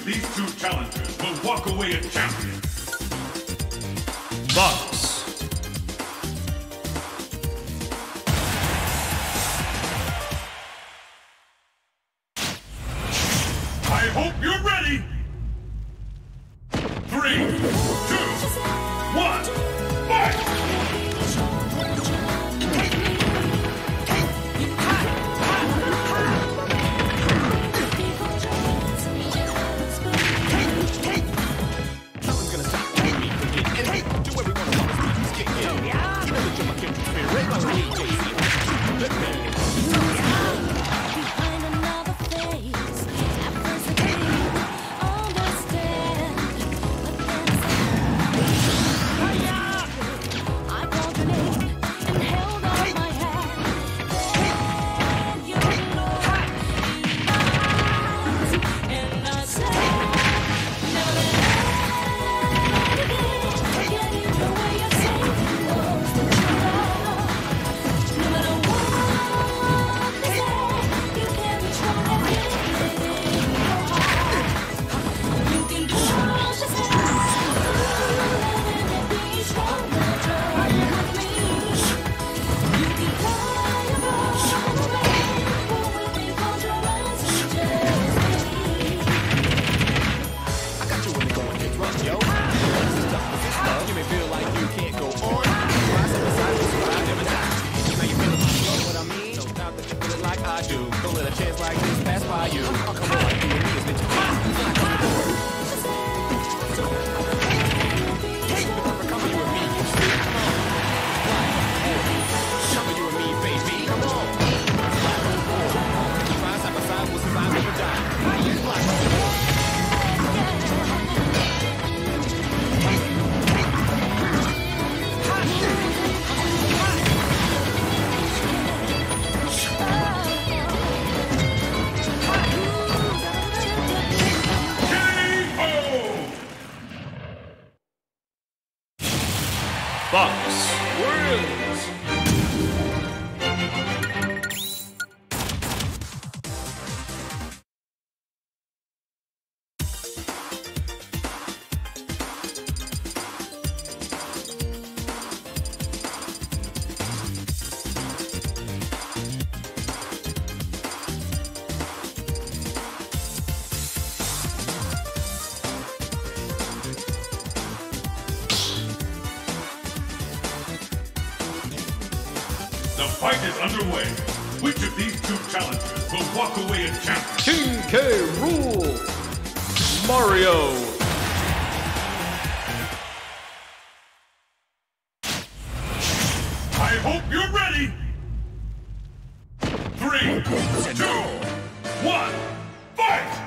these two challengers will walk away a champion. Bucks. I hope you're ready. 3, 2, 1, fight! Bucks wins. The fight is underway. Which of these two challengers will walk away a champion? King K. Rool. Mario. I hope you're ready. 3, 2, 1, fight!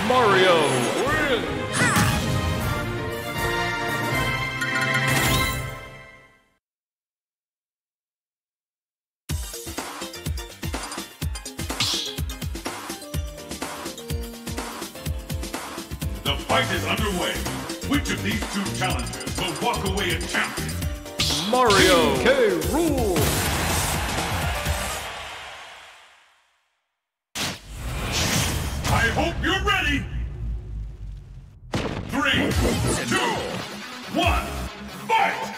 Mario wins! The fight is underway. Which of these two challengers will walk away a champion? Mario K. Rool! I hope you're ready! 3, 2, 1, fight!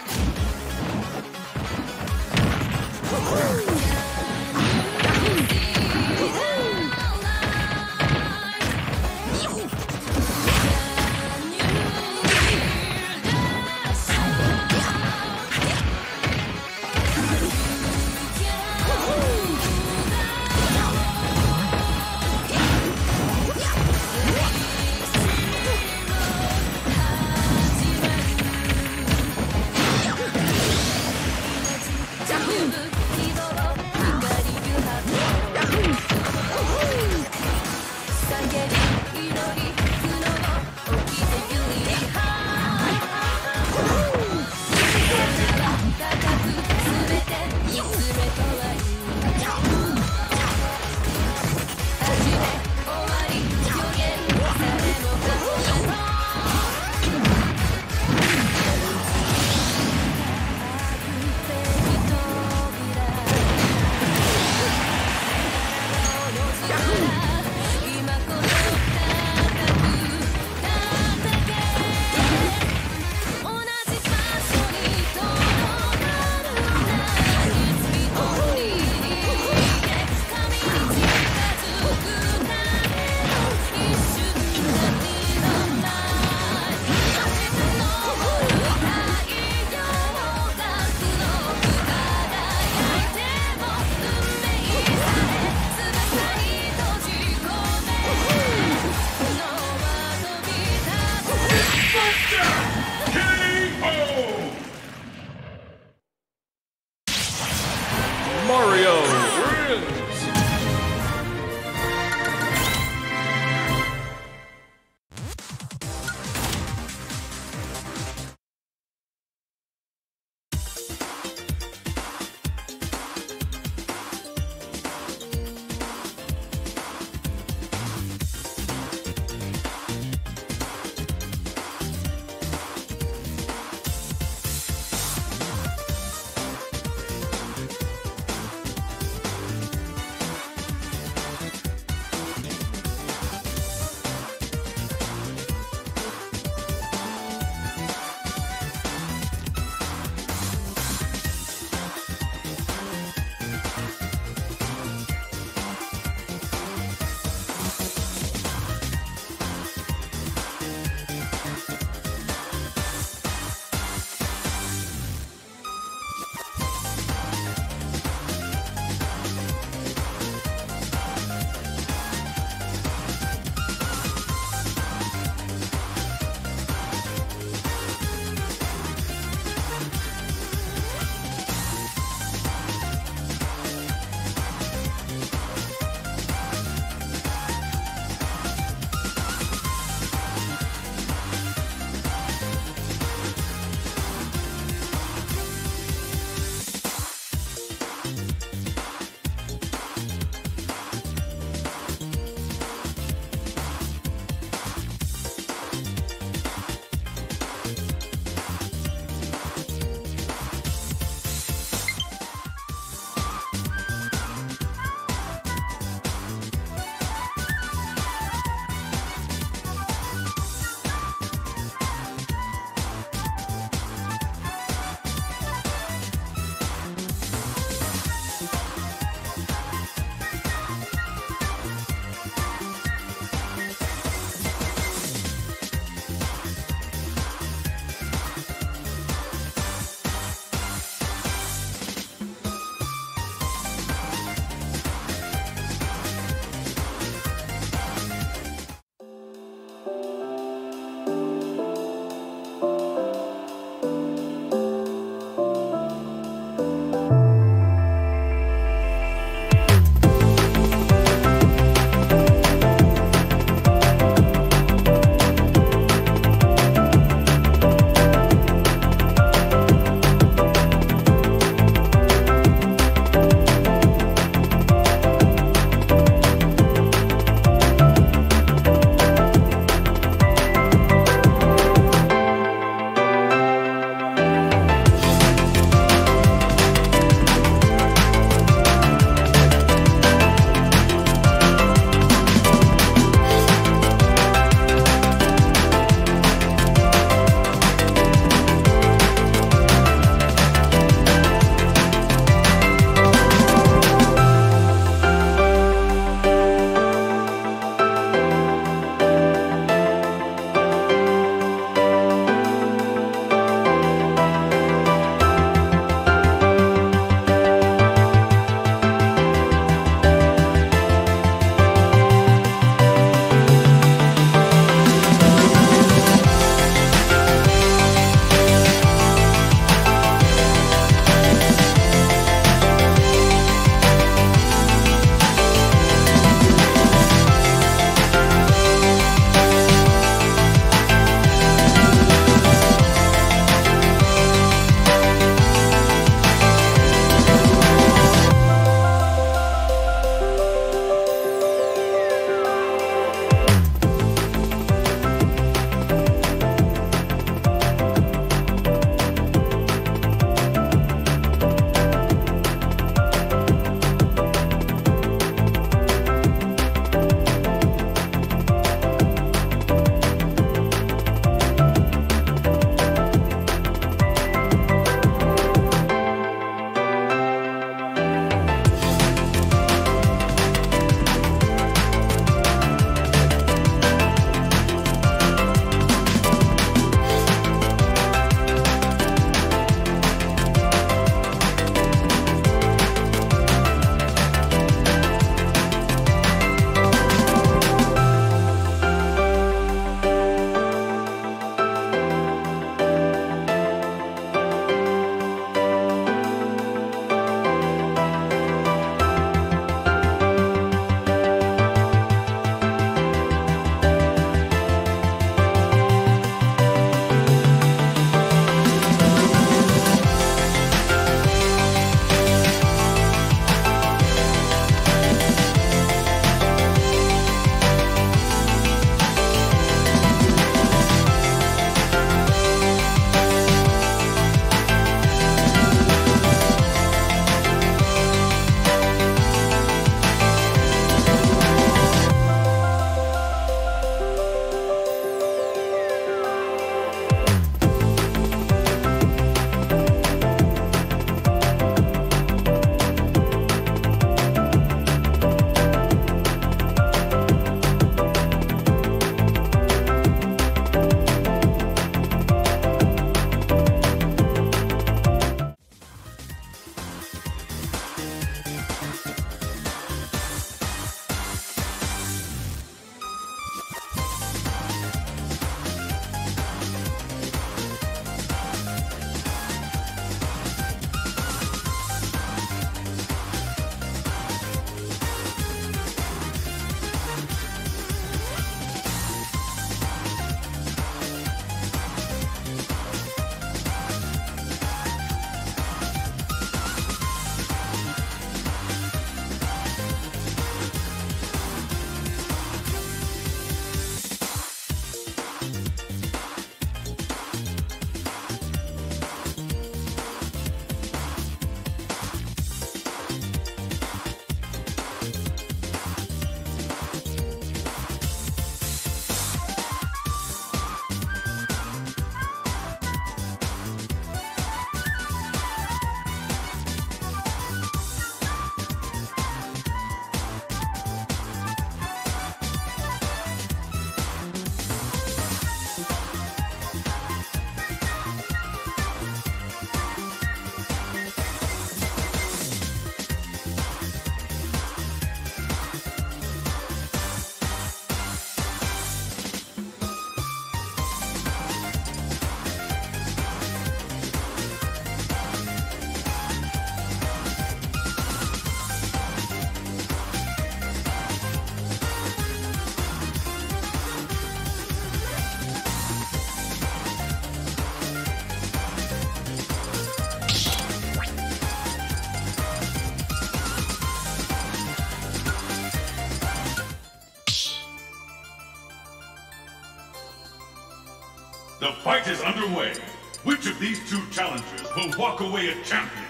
The fight is underway. Which of these two challengers will walk away a champion?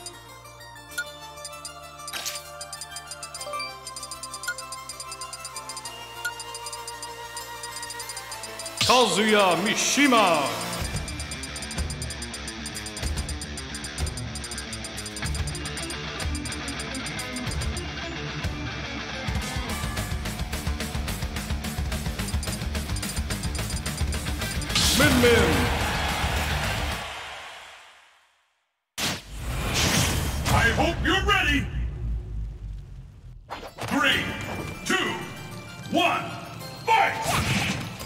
Kazuya Mishima. Min Min. I hope you're ready! 3, 2, 1, fight!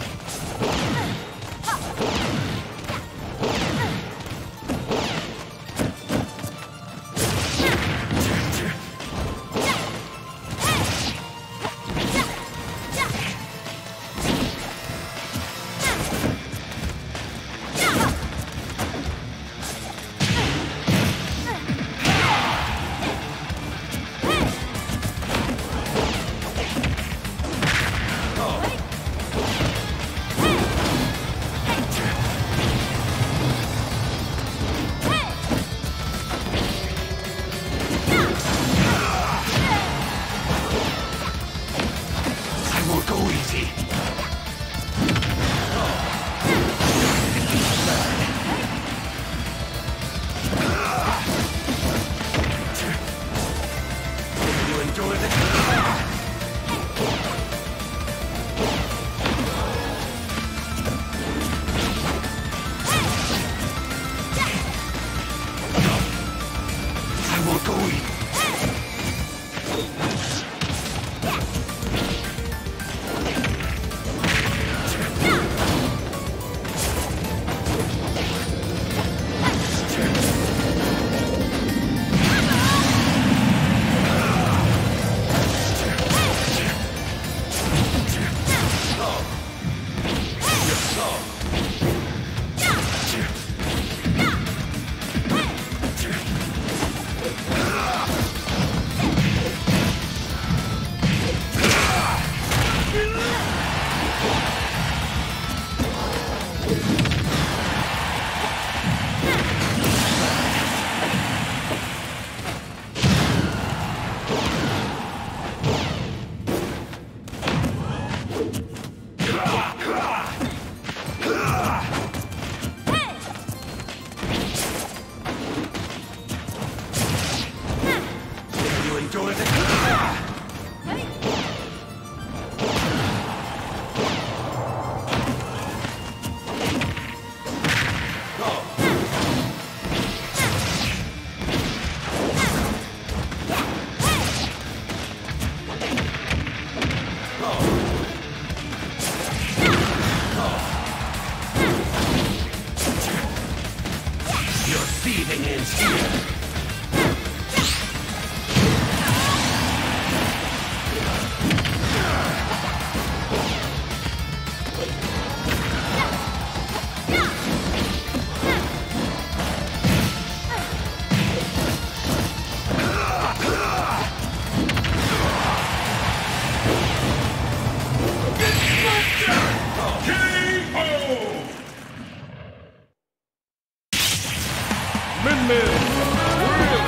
Min Min wins.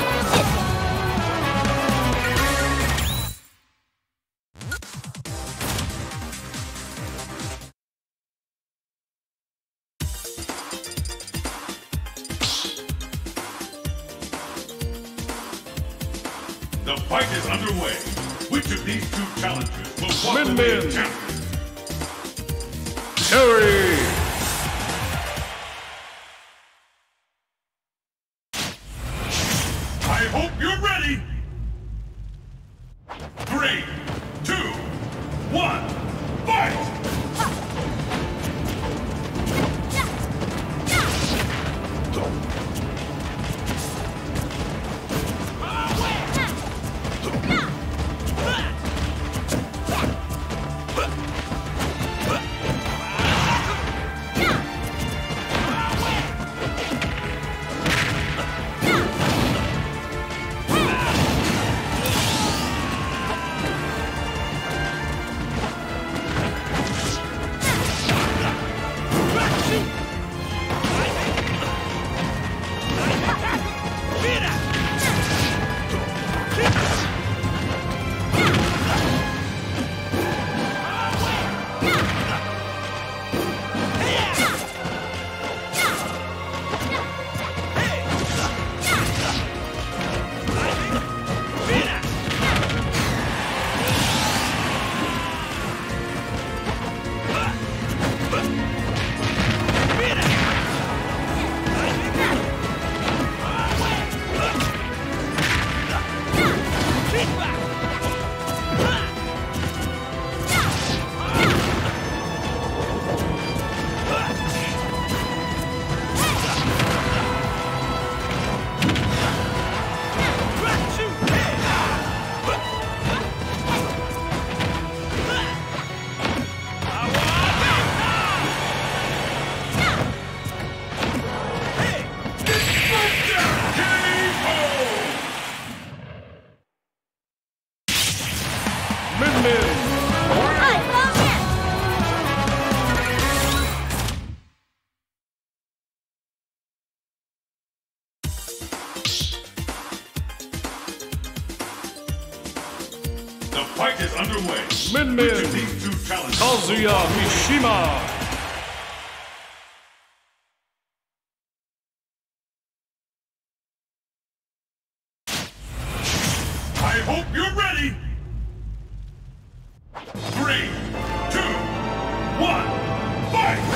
The fight is underway. Which of these two challengers will walk Min away Min. a champion? Terry. I hope you're ready! 3, 2, 1, fight! Which Min of these two challengers Kazuya Mishima. I hope you're ready! 3, 2, 1, fight!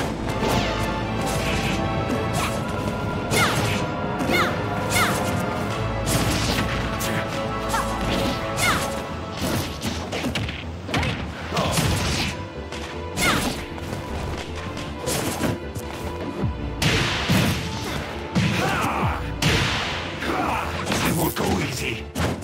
I won't go easy.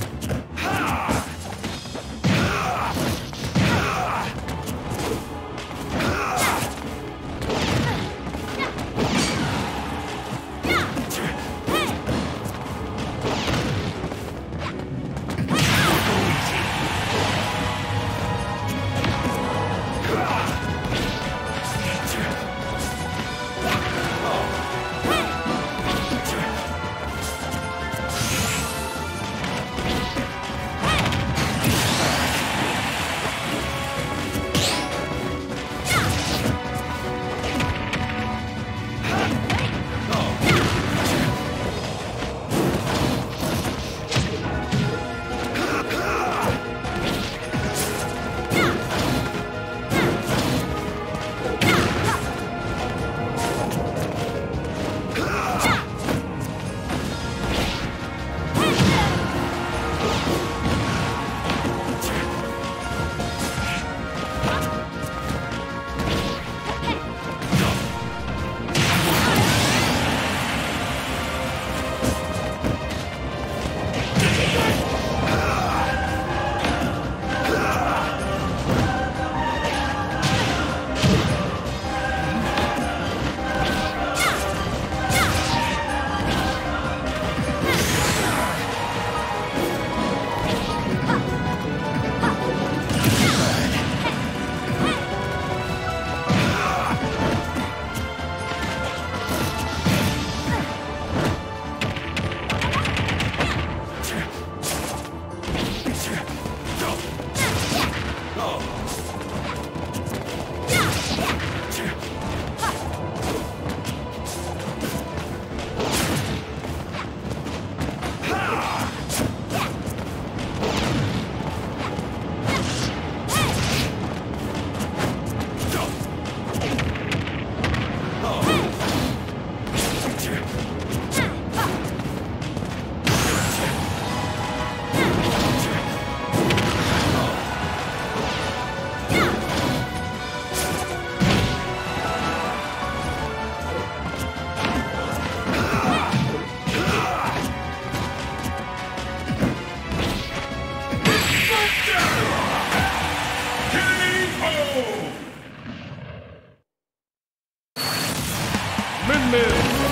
Min Min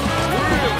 Real.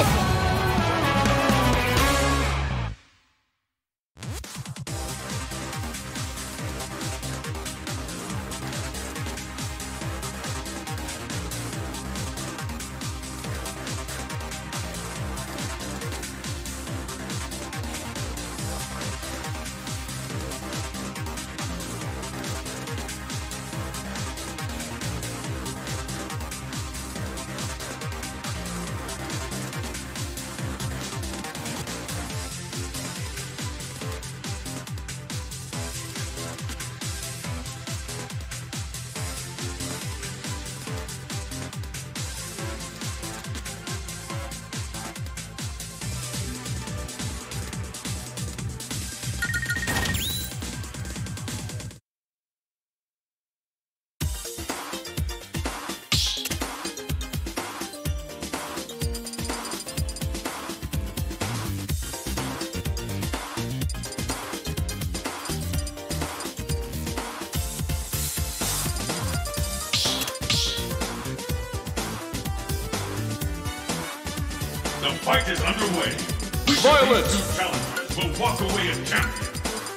The fight is underway. Which Violet. of these two challengers will walk away as champion?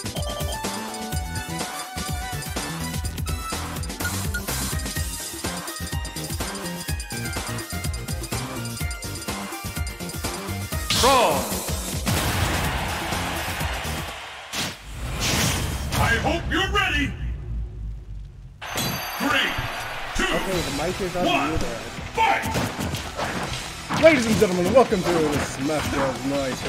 Brawl. I hope you're ready. Hey, the mic is unmuted. Fight! Ladies and gentlemen, welcome to the Smash Bros. Night.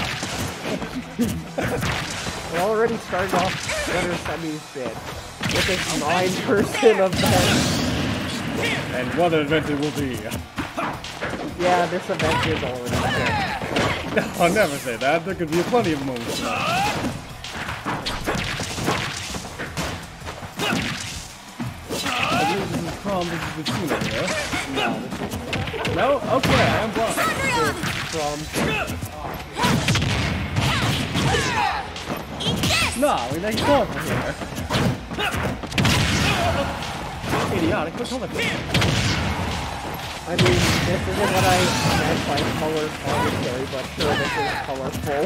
We're already started off better semis bid with this 9-person event. And what an event it will be. Yeah, this event is already good. I'll never say that. There could be plenty of moments. I believe this is Prom. This is Vecino, yeah? No? Okay, I am blocked. From No, we make fun from here. Idiotic, what's wrong with this? I mean, this isn't what I meant by color commentary, but sure, this is colorful.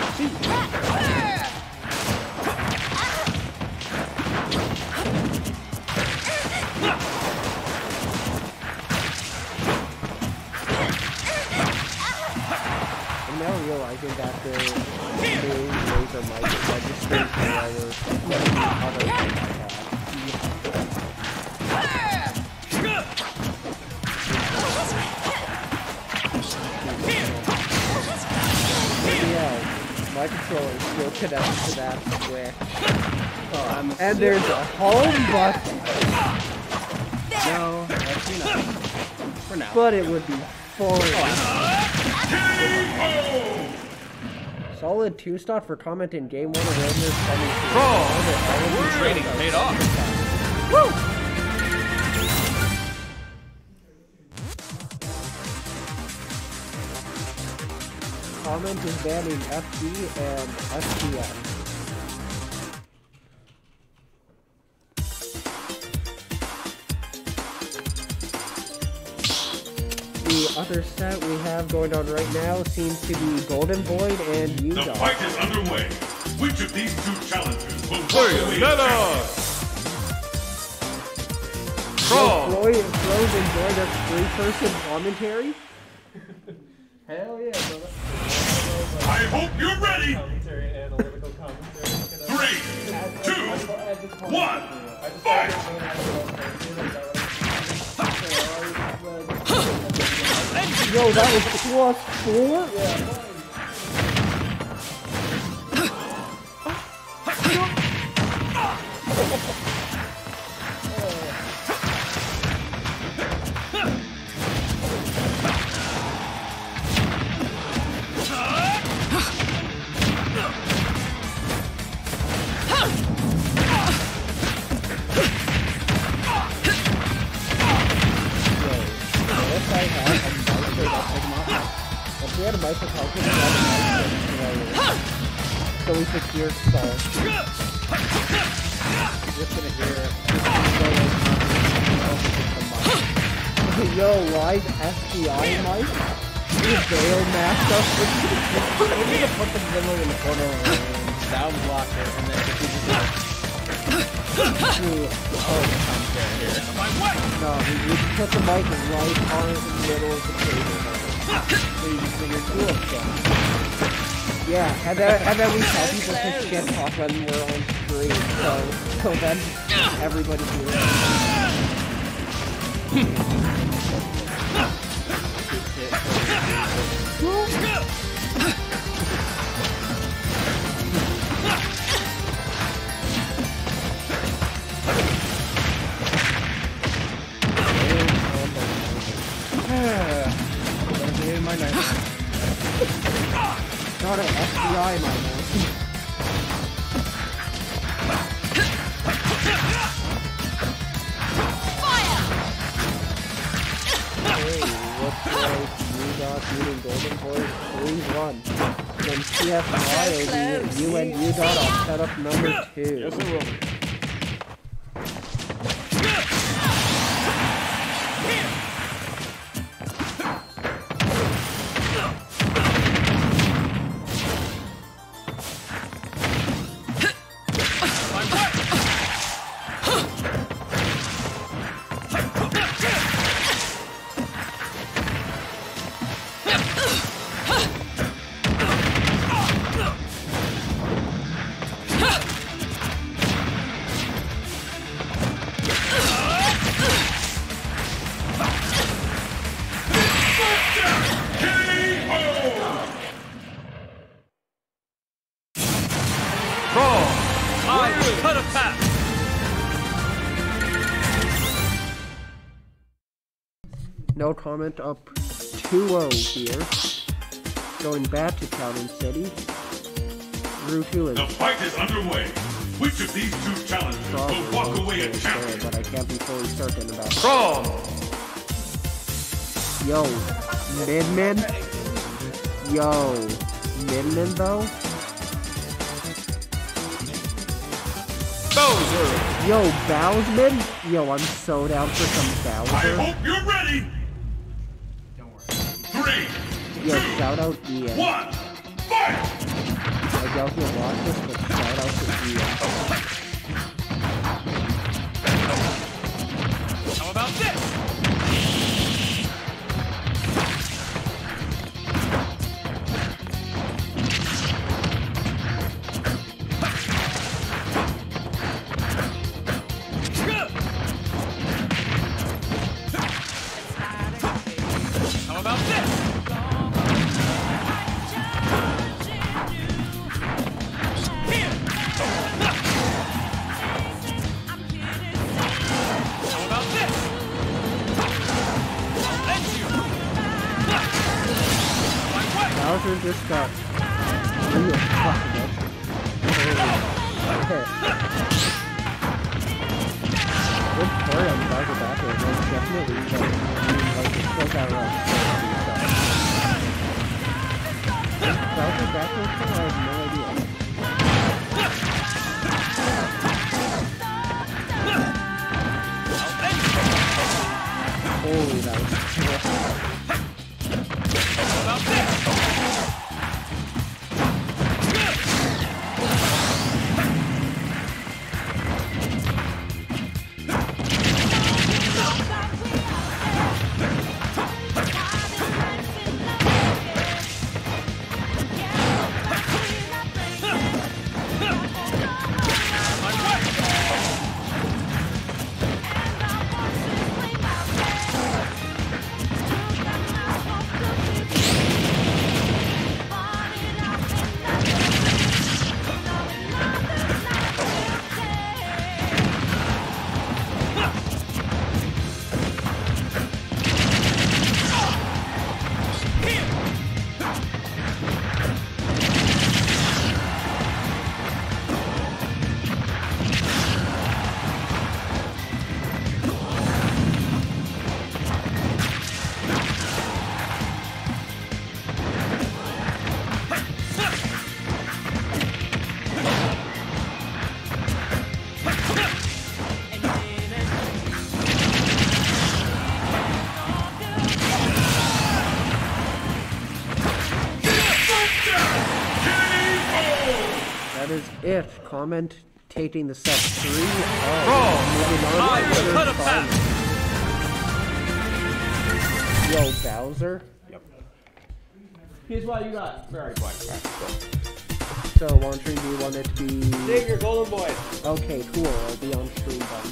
I'm now realizing that the new laser mic registers lower than the other mic I have. Yeah, my controller still connected to that switch. Oh, And there's a home button, No, actually not. For now. but it would be fun. Solid 2-star for comment in game 1 of Rangers Semi. Training paid off. Comment is banning FD and FPN. The other set we have going on right now seems to be Golden Void and The Udon. fight is underway. Which of these two challengers will walk away Bayonetta! Prom! Flo's enjoy their 3-person commentary? Hell yeah, brother. I hope you're ready. Commentary, analytical commentary. 3, 2, 1, fight! Yo, that was +4? If we had a bicycle, how could we have a bicycle? So we could hear stars. Just gonna hear Yo, live FBI mic? You bail masked us. We need to put the middle in the corner of the room, sound blocker, and then if we just No, we put the mic right on in the middle of the table. so you just figure two of them. Yeah, and then we tell people to shit talk when we're on screen, so then everybody hears it. My night. Not an FBI, my man. Hey, looks like Udon beating Golden Boys 3-1. Then TFY will be you and Udon on setup number 2. Yes, it will be. No comment up 2-0 here. Going back to Town and City. Rutu The is fight is underway. Which of these two challengers will walk away a champion? but I can't be fully certain about it. Brawl! Yo, Midman? Yo, Midman though? Bowser! Yo, Bowsman? Yo, I'm so down for some I Bowser. hope you're ready. 3, Yo, 2, shout out Ian. 1, fight! I doubt he'll watch this, but shout out to Ian. How about this? How about this? Here! How about this? I'll let you. My way. Bowser just got real fucking up. Good story on Bowser back there. Most definitely, but I mean, like, it still got around 60, so. Bowser back there, I have no idea. Holy, that was terrific. How about this? That is it. Commentating the set 3. Brawl! Moving on to Iron the cut a third path. Yo, Bowser. Here's what you got. Very quick. So, Wandering, do you want it to be... Save your golden boy. Okay, cool. I'll be on stream then.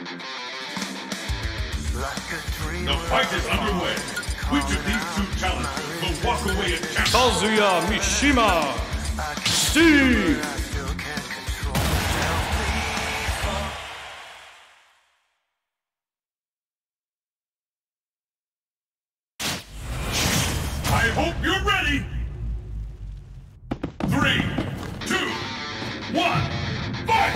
The fight is underway. Which of these two challengers will walk away a champion? Kazuya Mishima. Steve. I hope you're ready. 3, 2, 1, fight!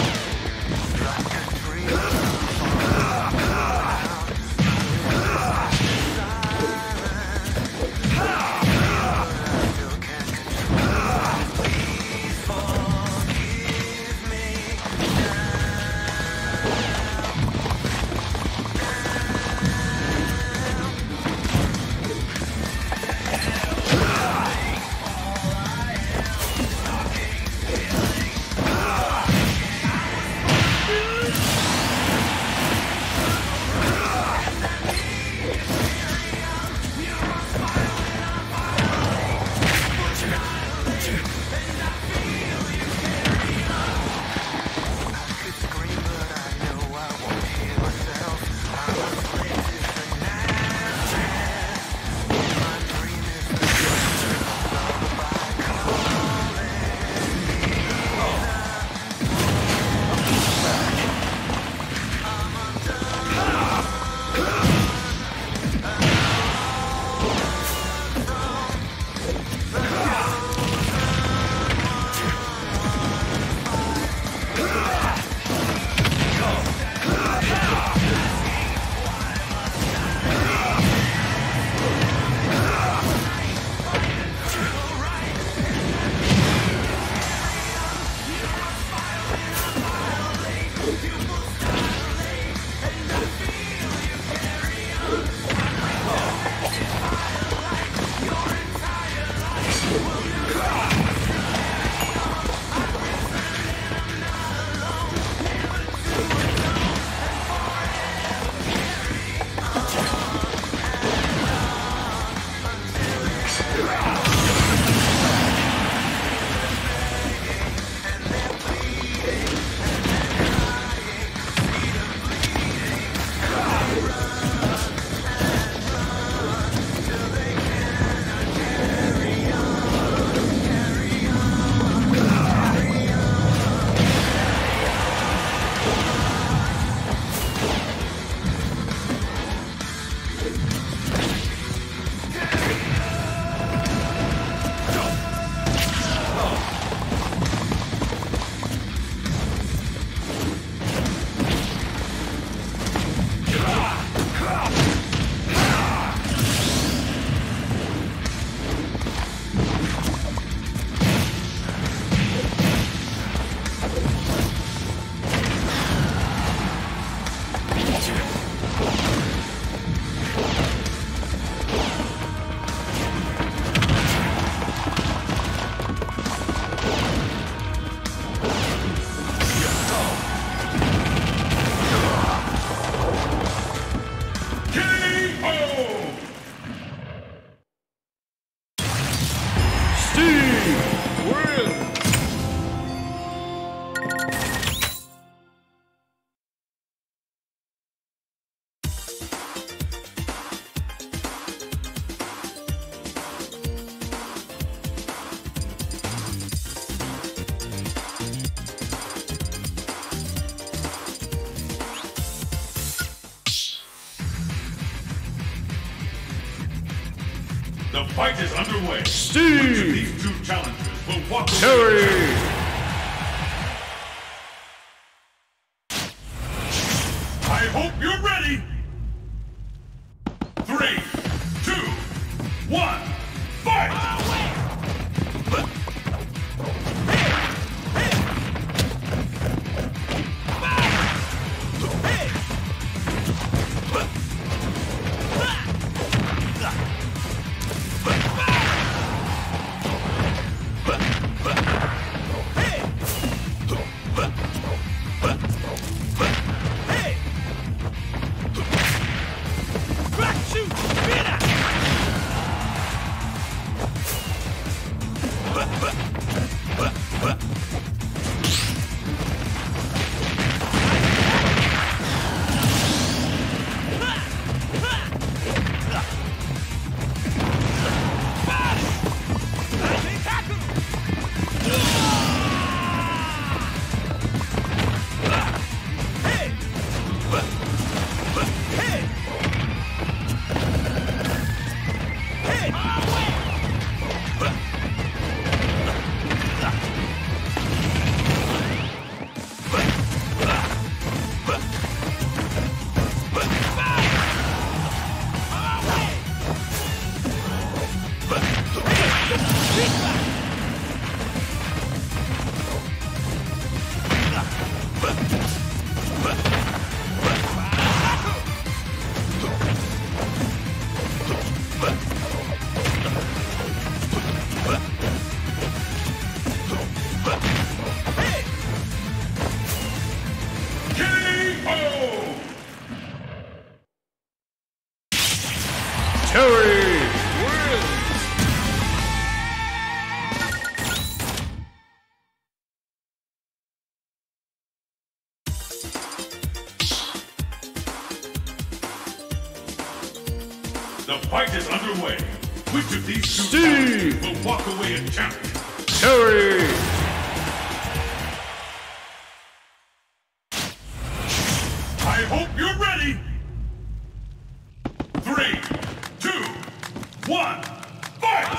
The fight is underway. Steve! Which of these two challengers will walk away? Terry! I hope you're ready. 3, 2, 1, fight! The fight is underway. Which of these two Steve will walk away a champion? Terry. I hope you're ready. 3, 2, 1, fight!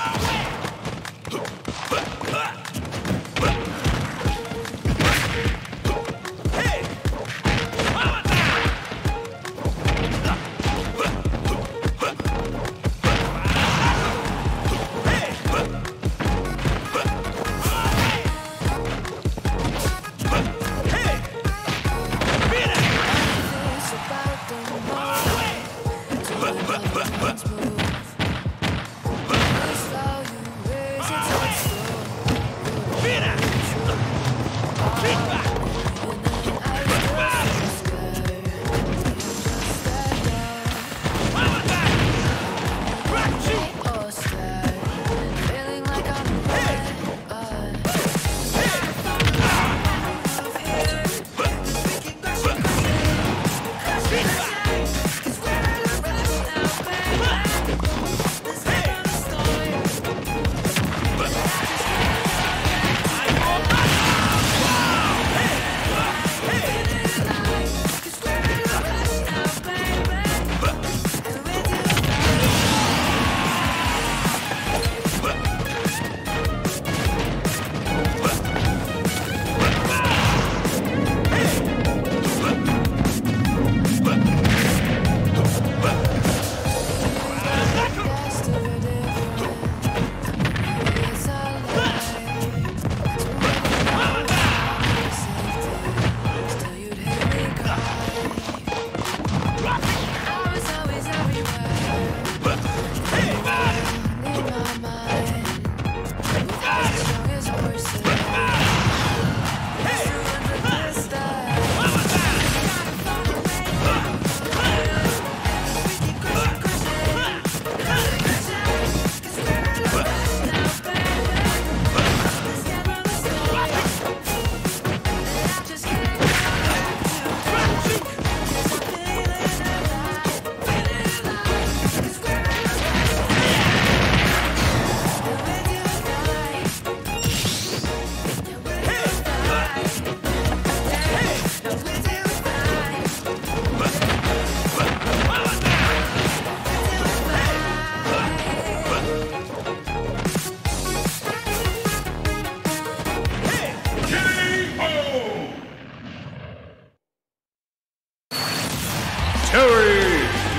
Terry.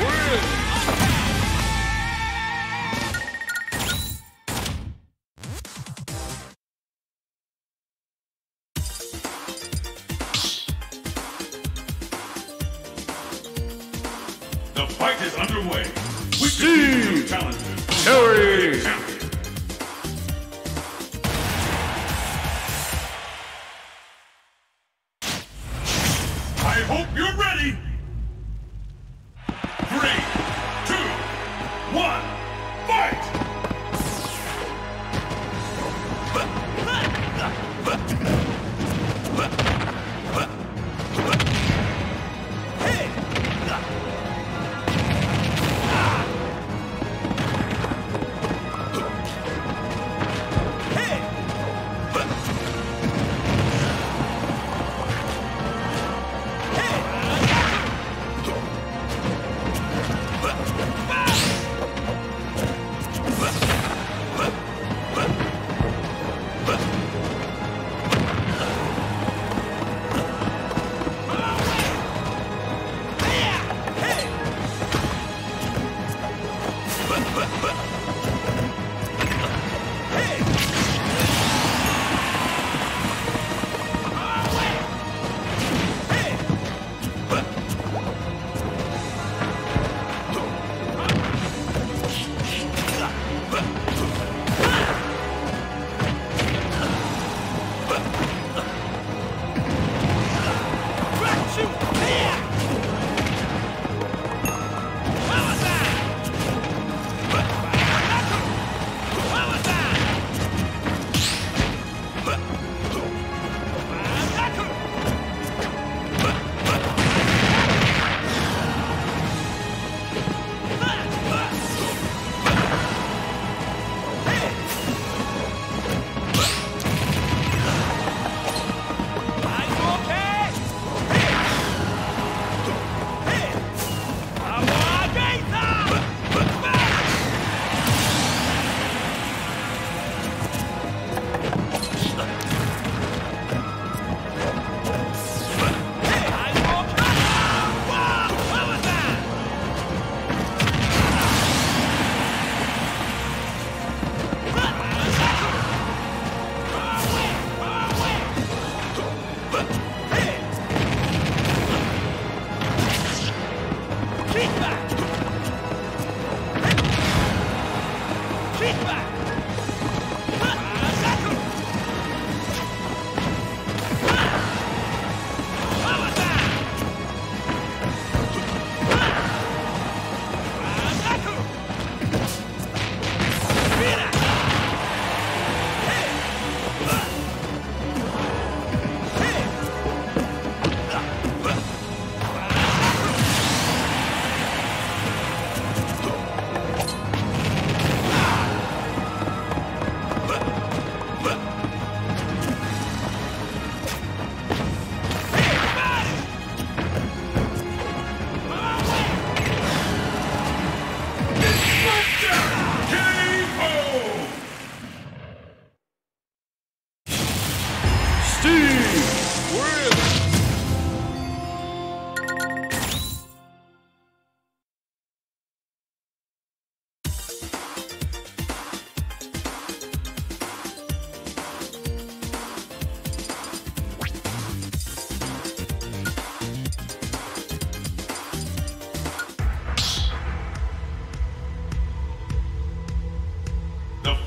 The fight is underway. Which of these Steve two challengers Terry. is champion? I hope you're ready. 3, 2, 1, fight!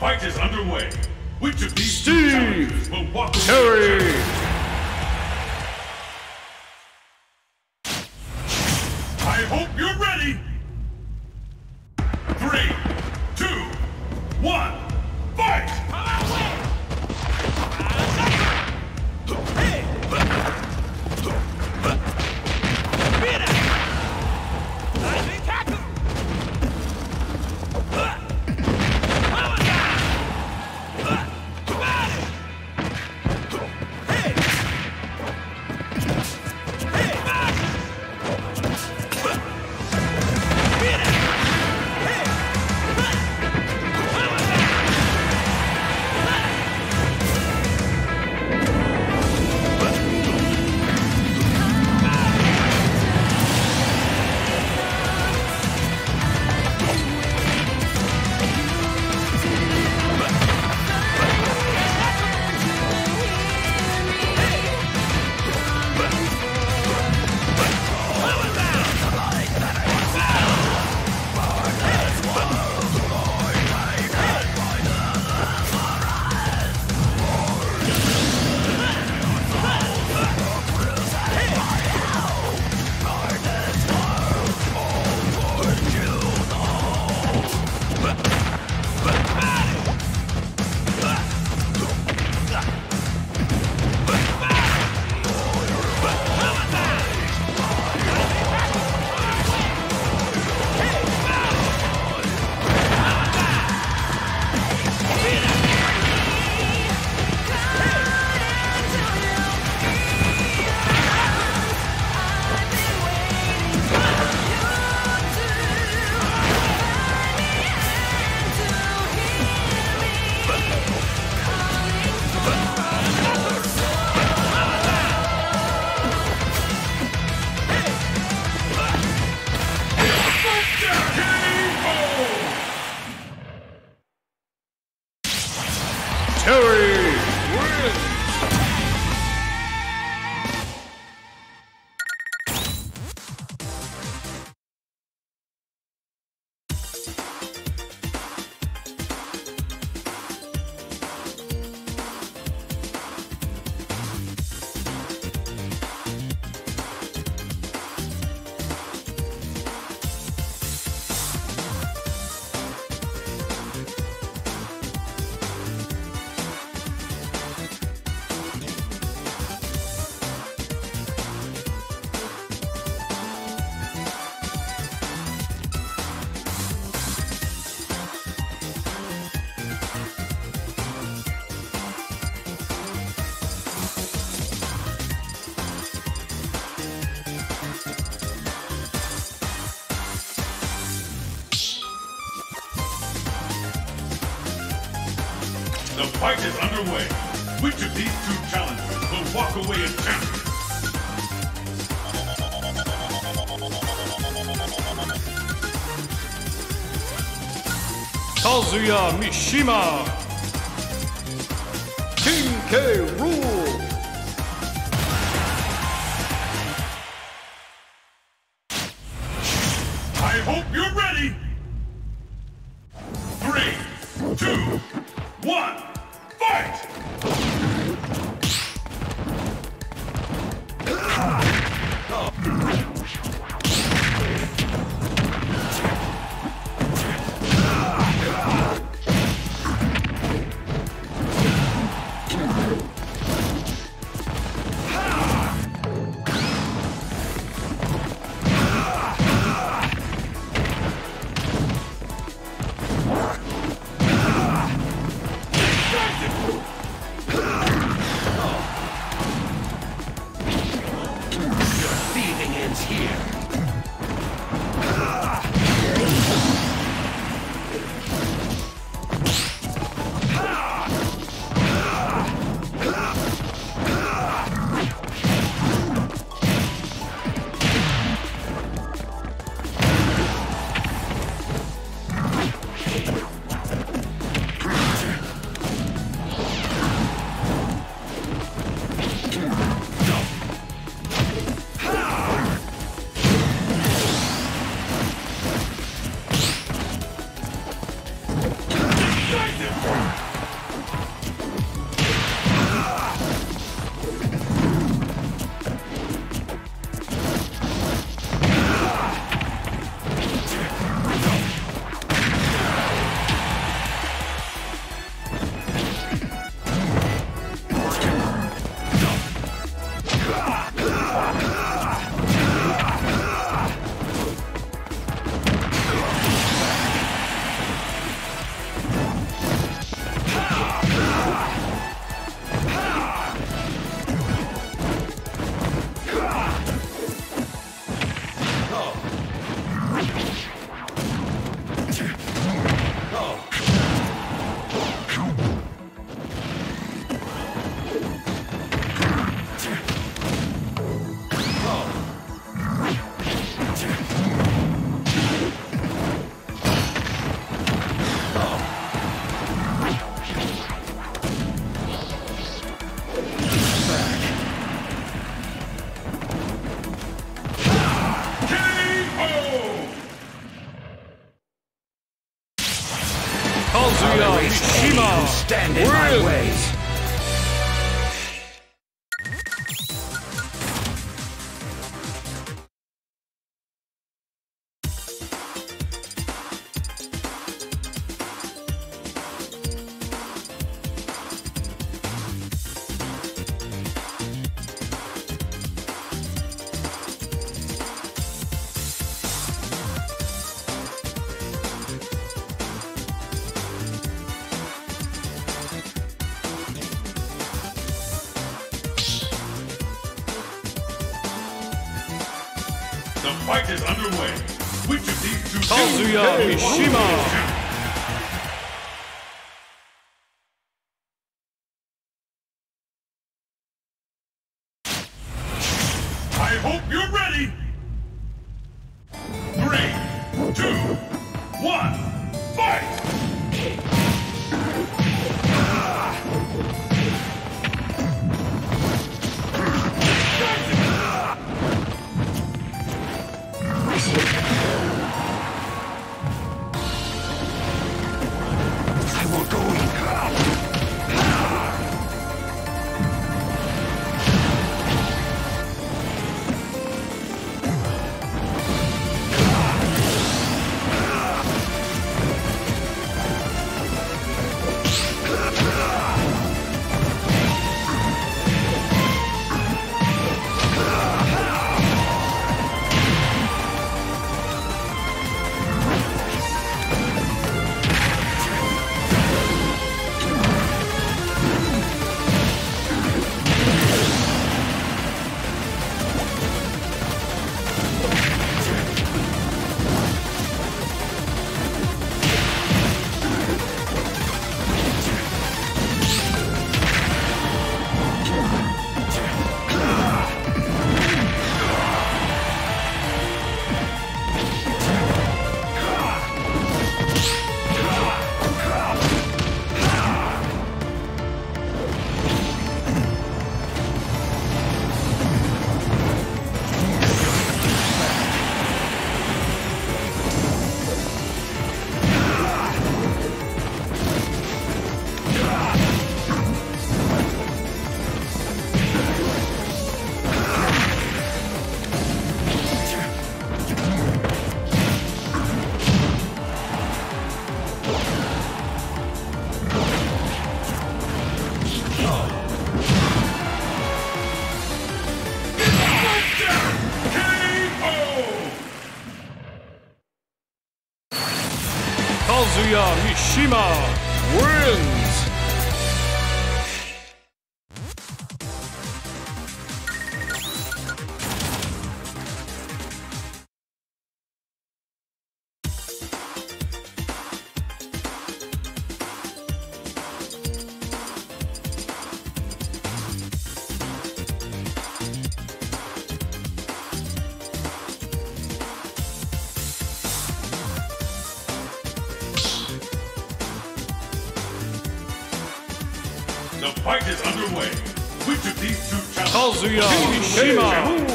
fight is underway. Which of these two Steve challengers will walk away? Terry. I hope you're ready. 3, 2, 1, fight! Terry wins. The fight is underway. Which of these two challengers will walk away as champion? Kazuya Mishima. King K. Rool. I hope you're ready. 3, 2, 1, fight! Kazuya Mishima Stand in my wins. way. The fight is underway. Which of these two Kazuya Mishima I hope you're ready. 3, 2, 1, fight! I will go. Kazuya Mishima wins. The fight is underway. Which of these two Kazuya Mishima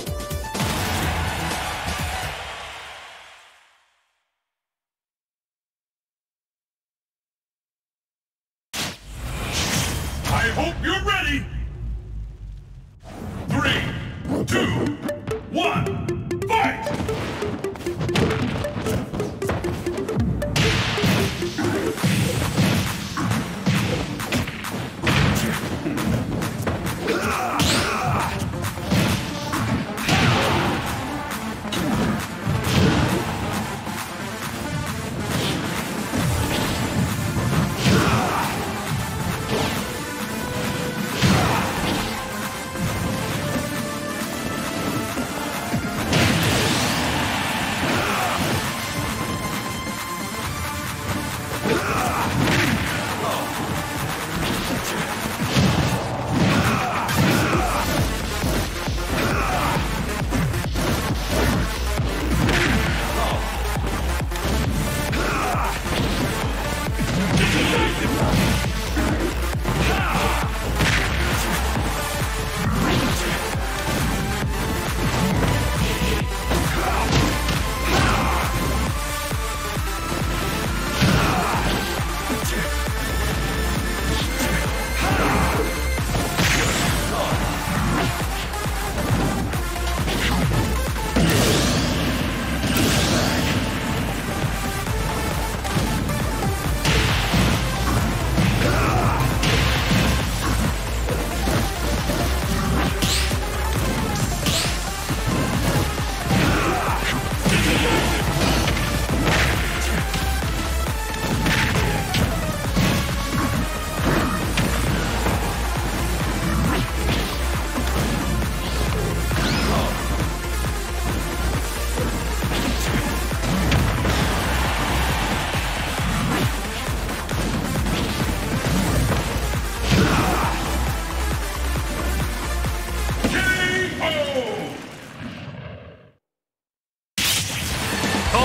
I hope you're ready. 3, 2, 1, fight!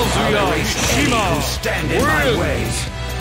Kazuya Mishima Stand in my wins. way.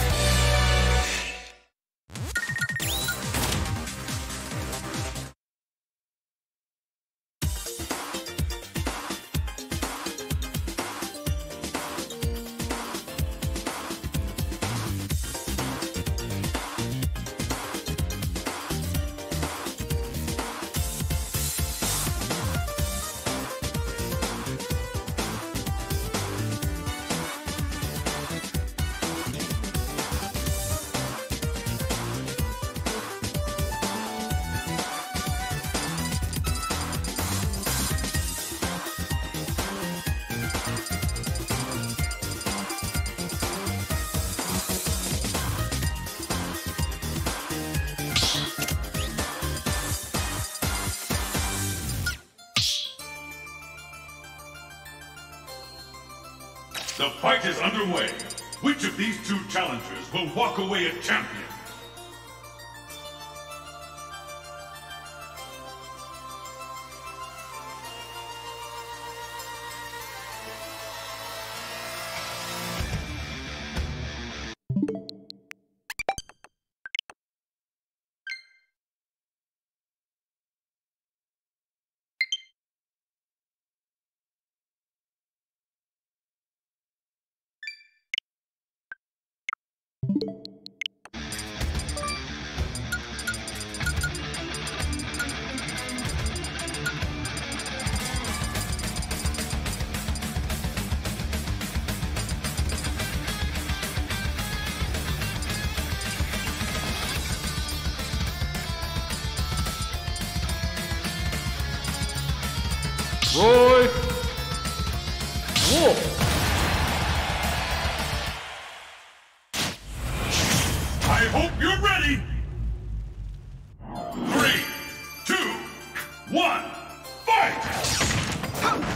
The fight is underway. Which of these two challengers will walk away a champion? Roy Wolf. I hope you're ready! 3, 2, 1, fight!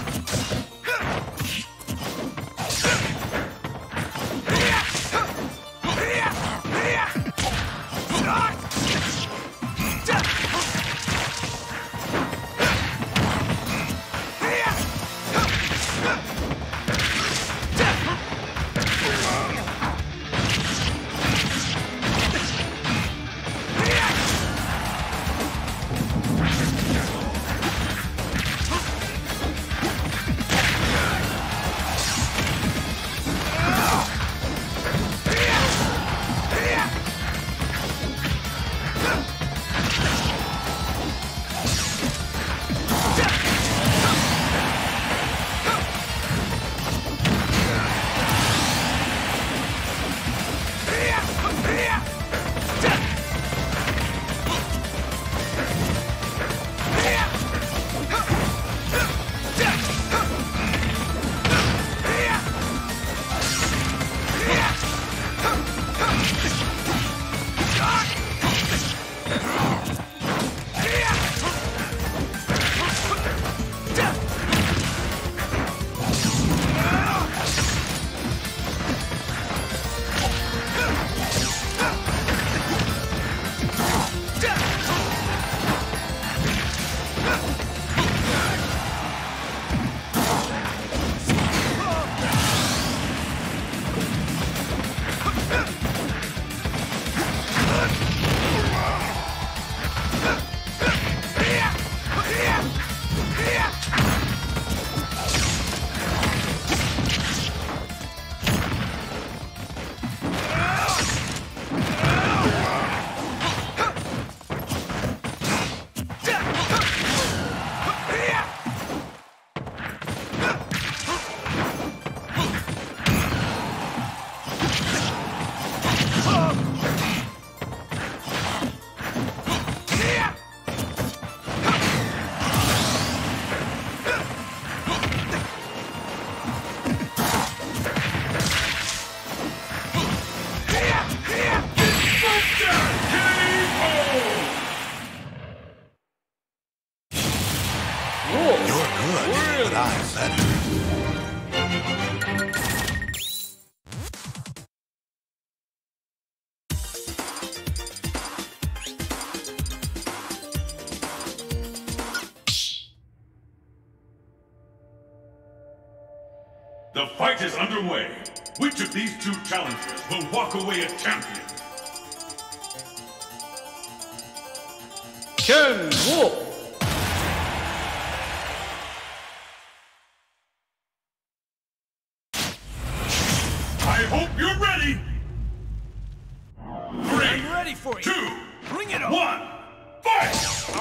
The fight is underway. Which of these two challengers will walk away a champion? Ken Wolf. I hope you're ready. 3, I'm ready for you. 2, Bring it on. 1, fight!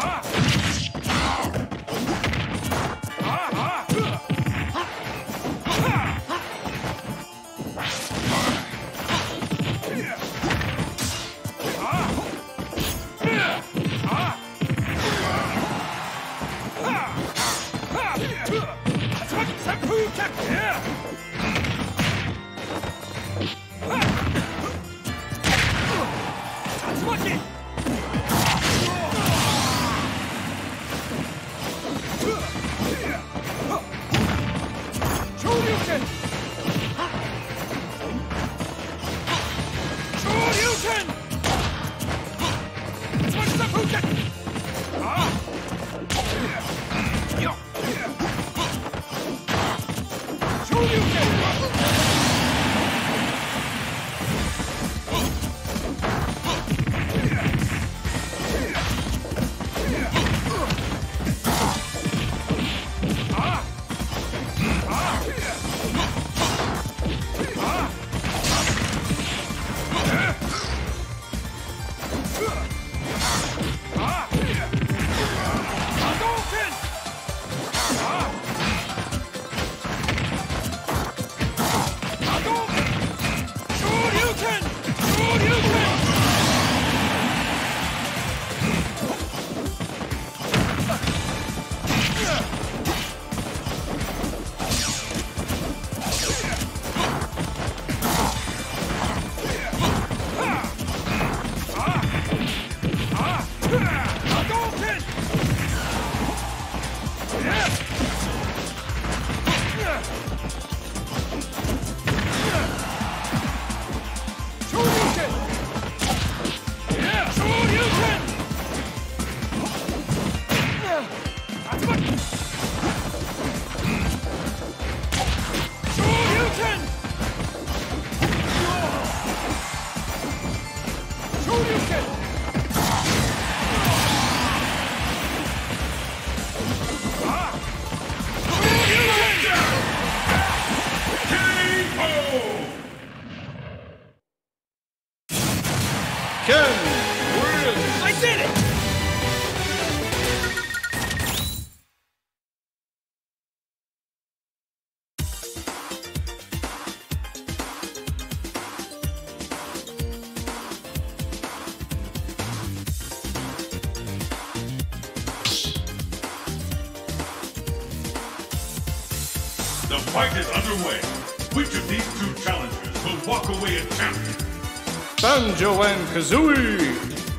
I did it! The fight is underway. Which of these two challengers will walk away a champion? Banjo and Kazooie.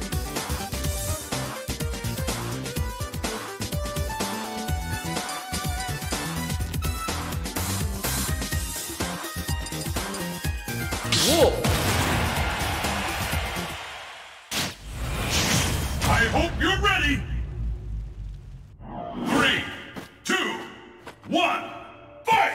Wolf. I hope you're ready. 3, 2, 1, fight!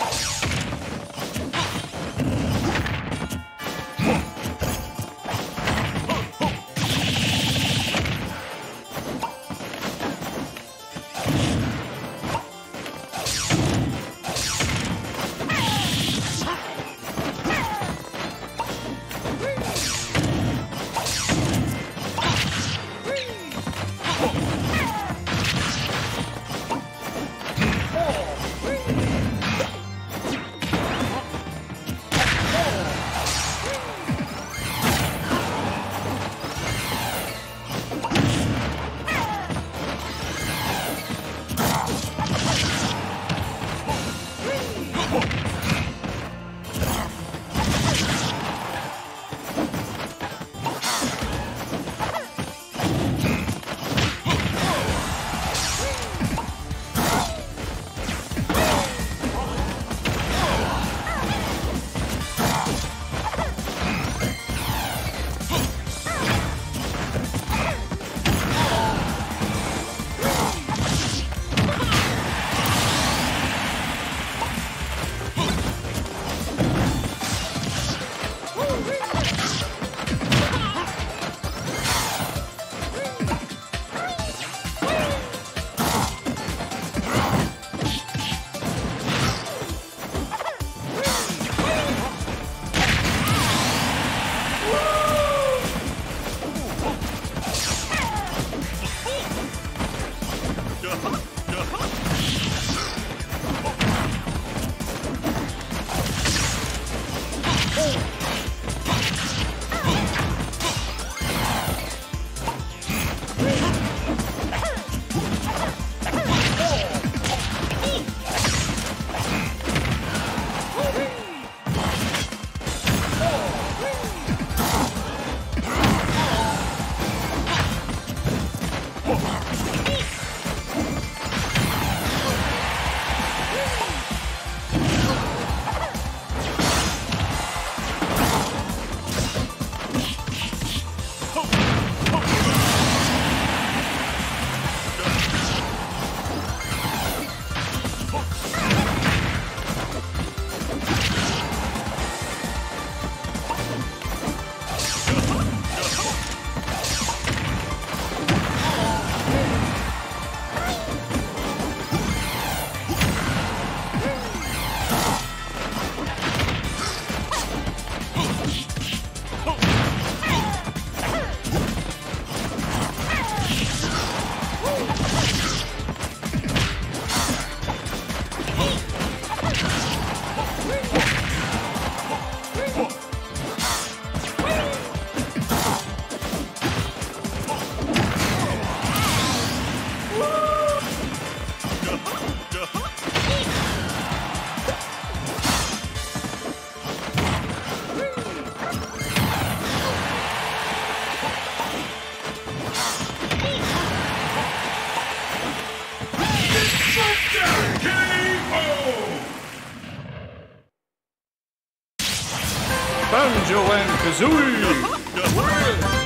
Banjo and Kazooie wins!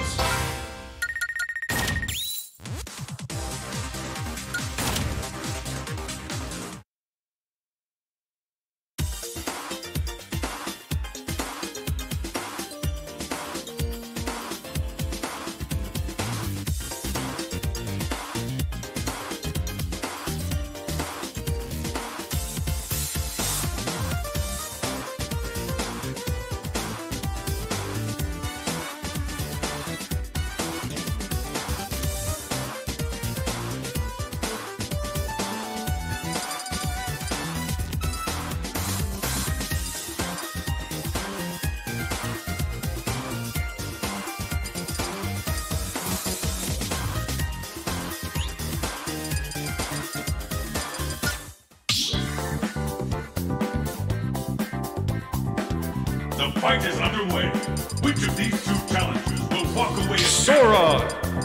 The fight is underway. Which of these two challengers will walk away as Sora!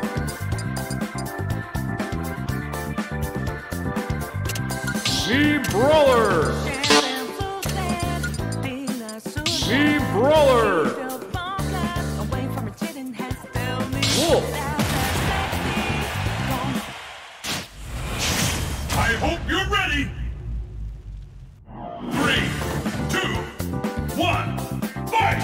Me Brawler! Me Brawler! Wolf! I hope you're ready. 3, 2, 1, fight!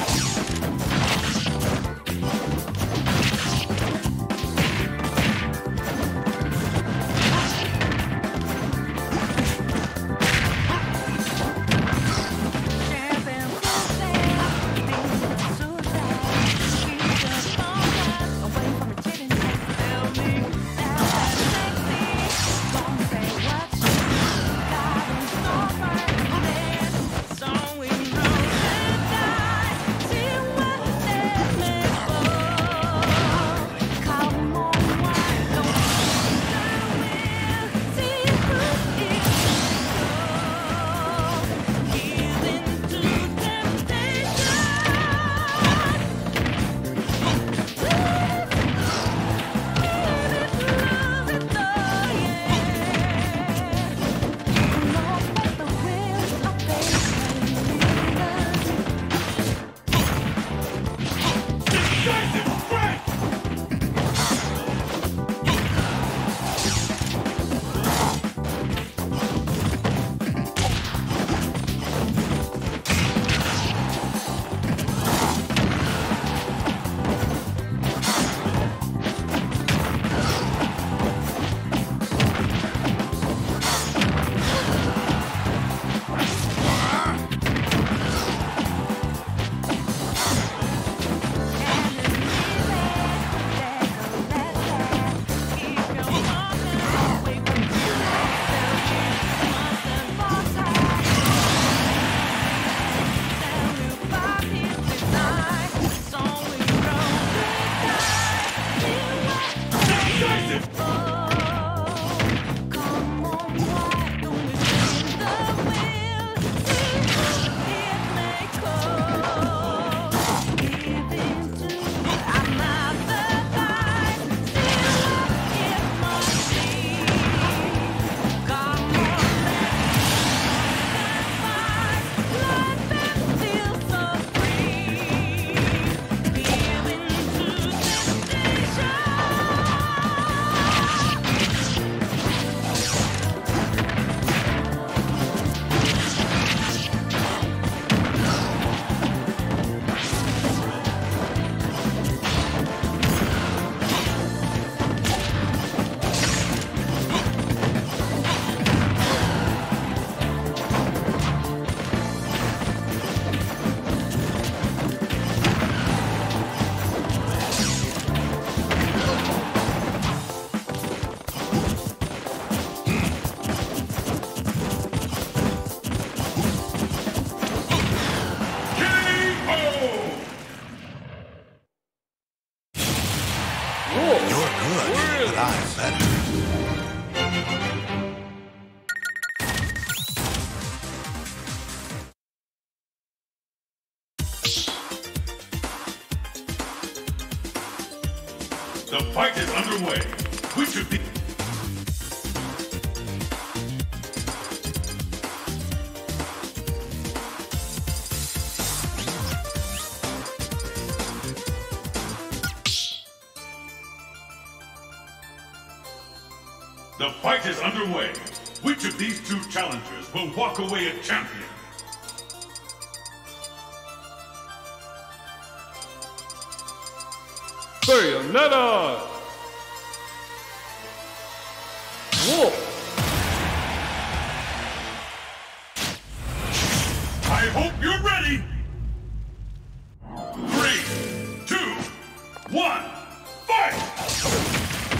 The fight is underway. Which of the... The fight is underway. Which of these two challengers will walk away a champion? Bayonetta! Wolf! I hope you're ready! 3, 2, 1, fight!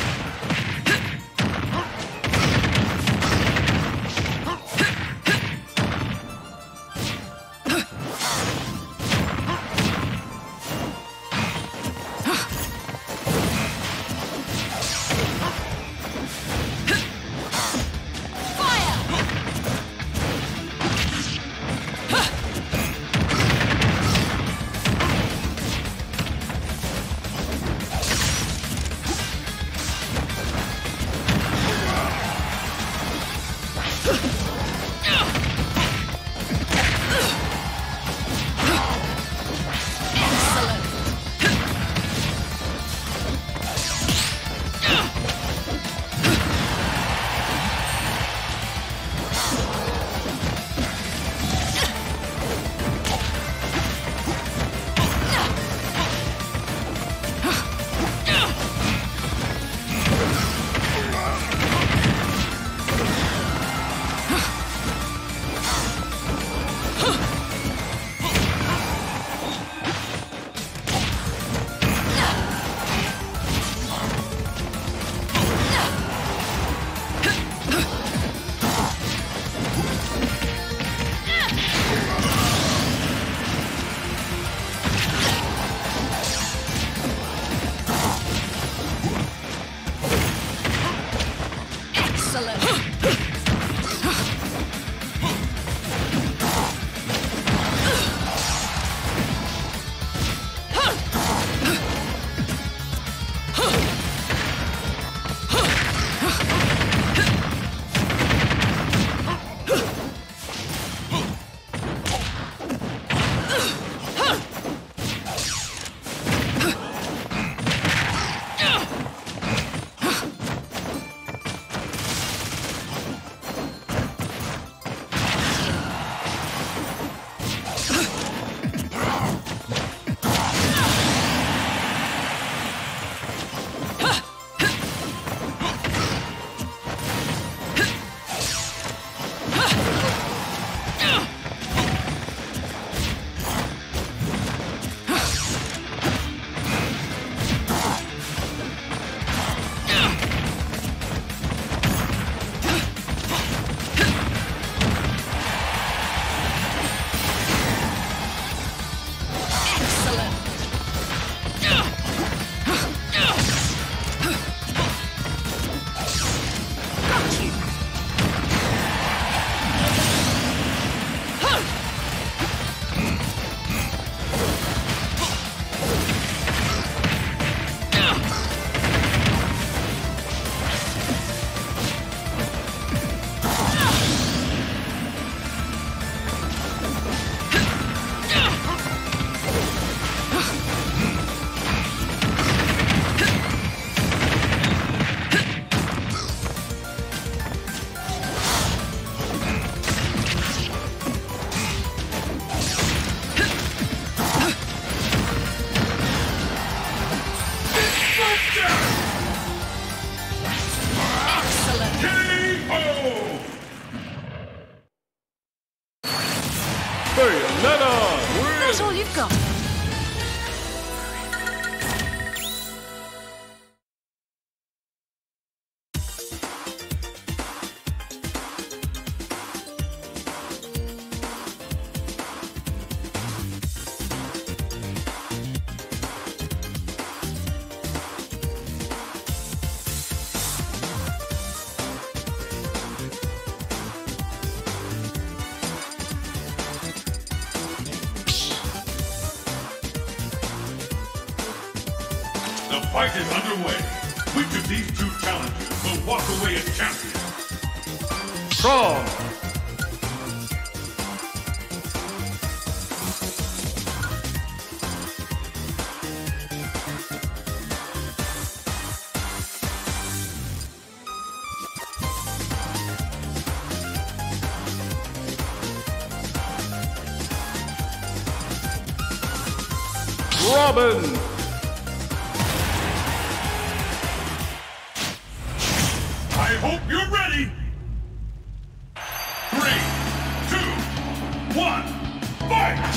Bayonetta! That's all you've got. The fight is underway. Which of these two challengers will walk away a champion? Strong! Robin. I hope you're ready. 3, 2, 1, fight!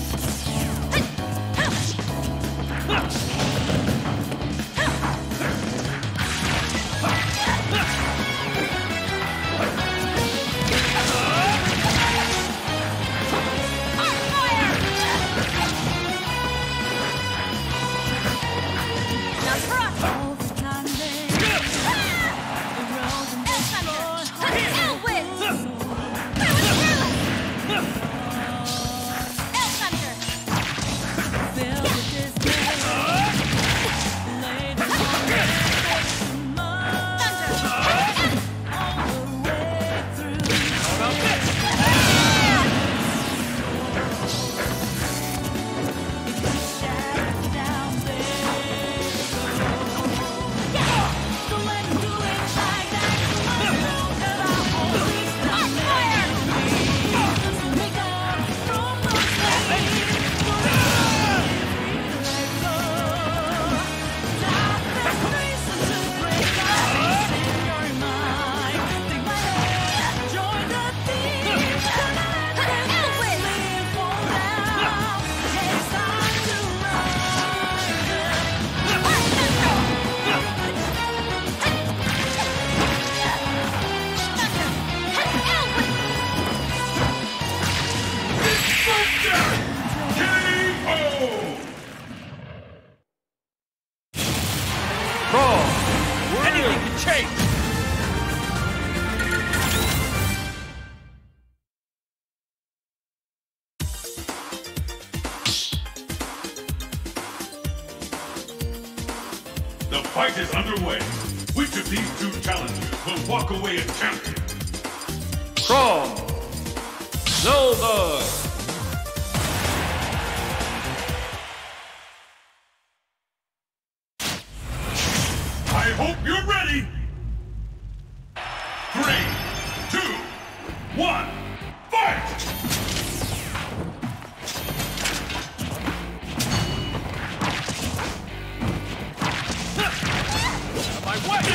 Anything can change! The fight is underway. Which of these two challengers will walk away a champion? From Zelda. I hope you're ready. 3, 2, 1, fight! My way!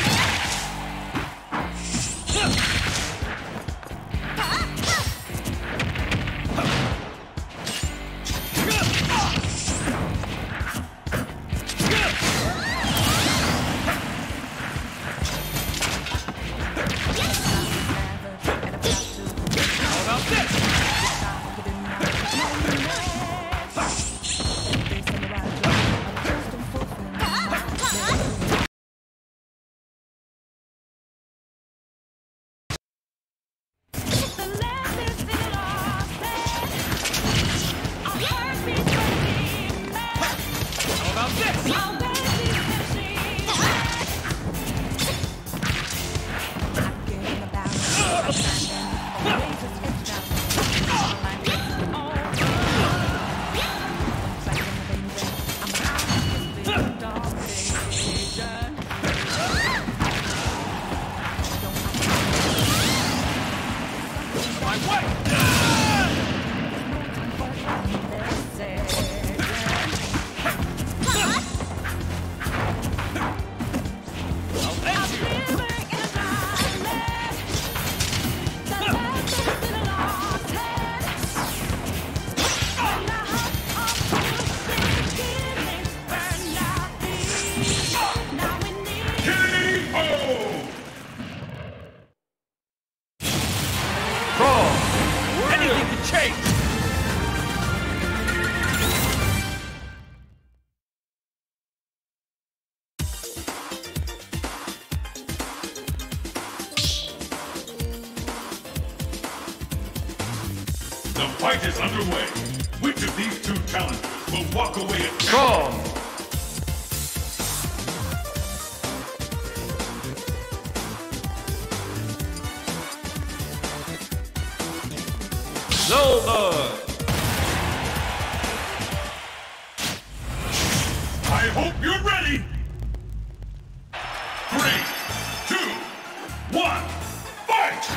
The fight is underway. Which of these two challengers will walk away a From Zelda. I hope you're ready. 3, 2, 1, fight!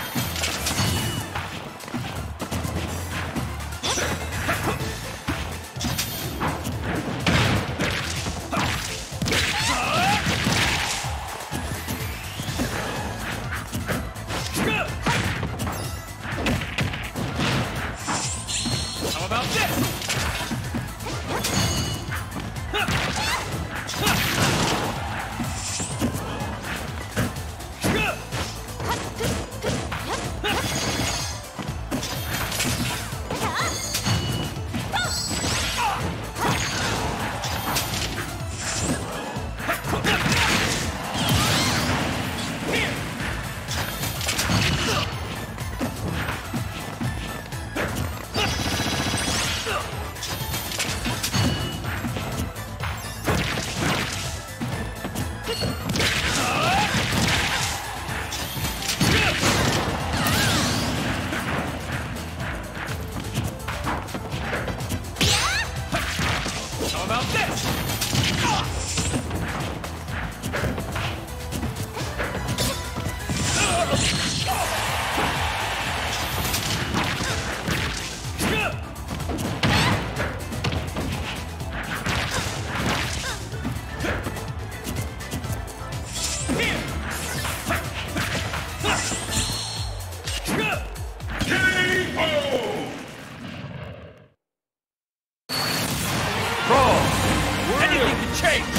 Anything can change!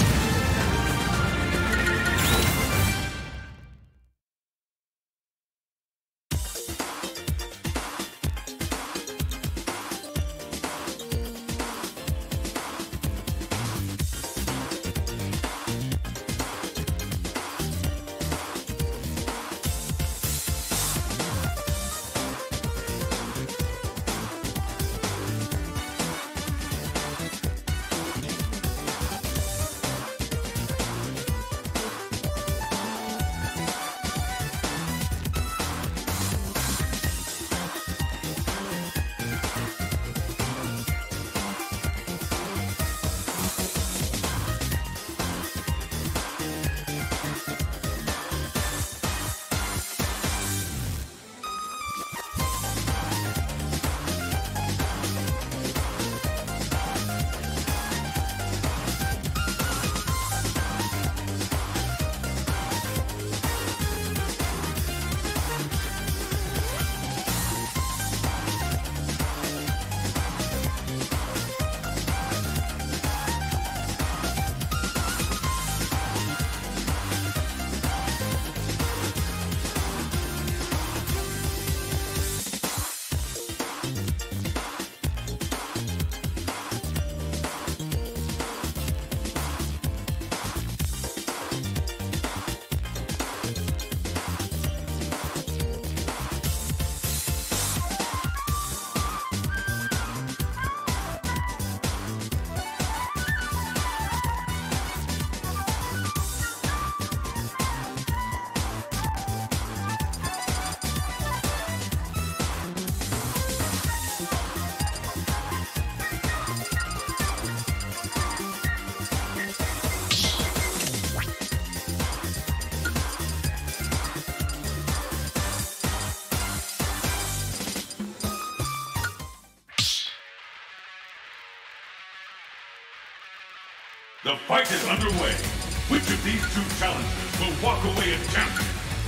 The fight is underway. Which of these two challengers will walk away as champion?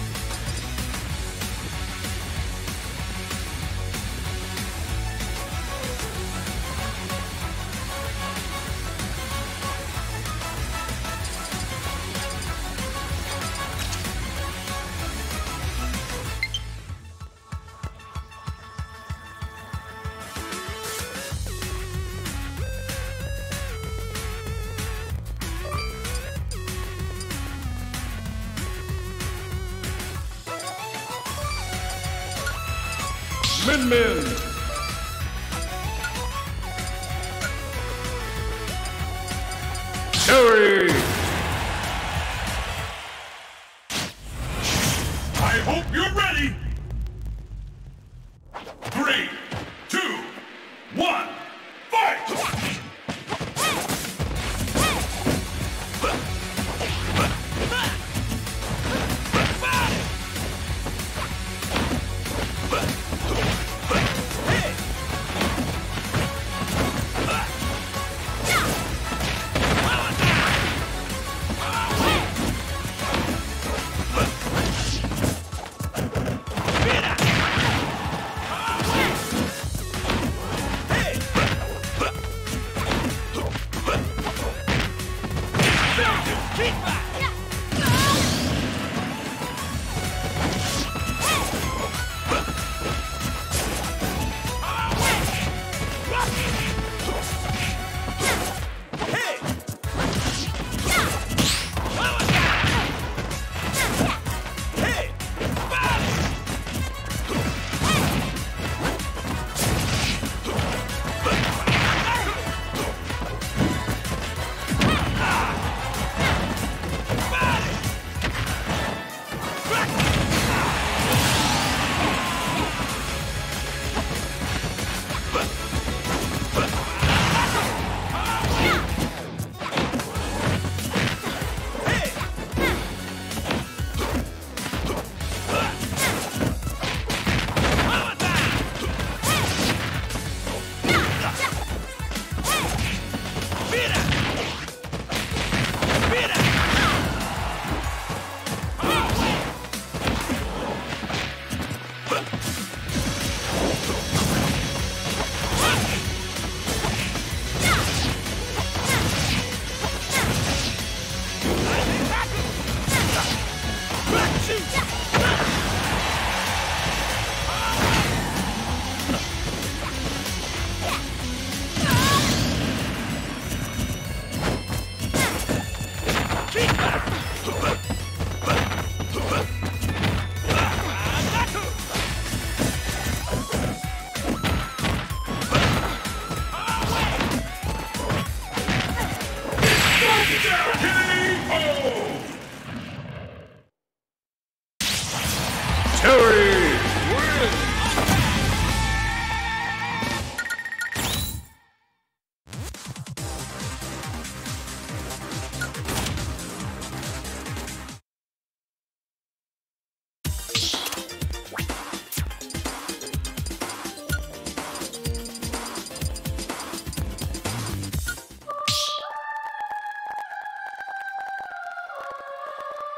Min Min. Terry. I hope you're ready. 3, 2, 1, fight!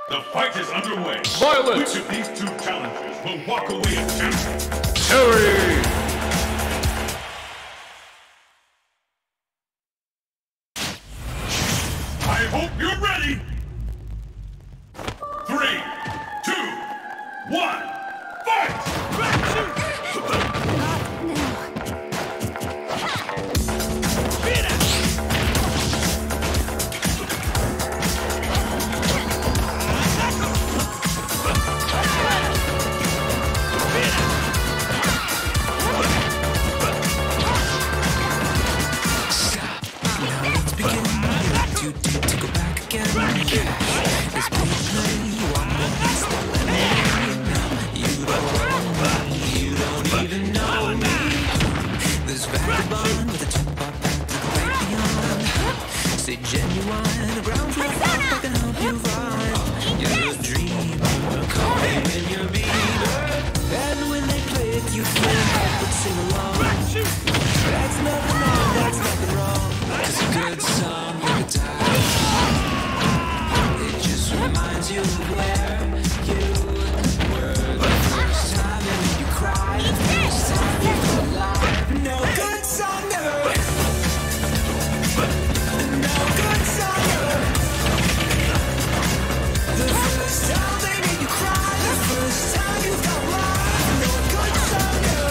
The fight is underway. Violet. Which of these two challengers will walk away a champion? Terry. I hope you're ready. 3, 2, 1, fight! Stay genuine, around for a I can help you ride. You're a dreamer, call me when you're beaver. And when they play it, you can't help but sing along. That's nothing wrong, that's nothing wrong. It's a good song, never dies. It just reminds you of where you were the first time it made you cry. The first time you felt alive. No good song never. No good song ever. The first time they made you cry. The first time you felt alive. No good song ever.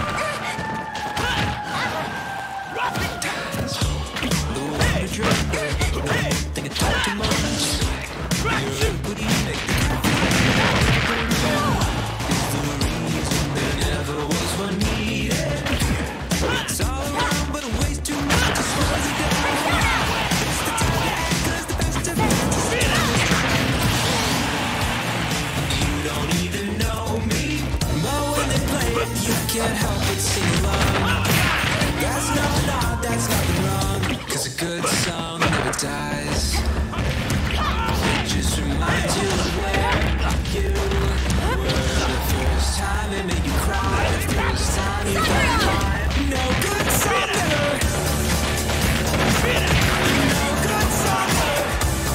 The way you drink, think you talk too much. Your equity make the is the reason there never was one needed. It's all around, but it weighs too much. It slows you down. You can't help but sing along. That's nothing wrong. 'Cause a good song never dies. It just reminds you of where you were the first time it made you cry. The first time you felt alive. No good song never. No good song never.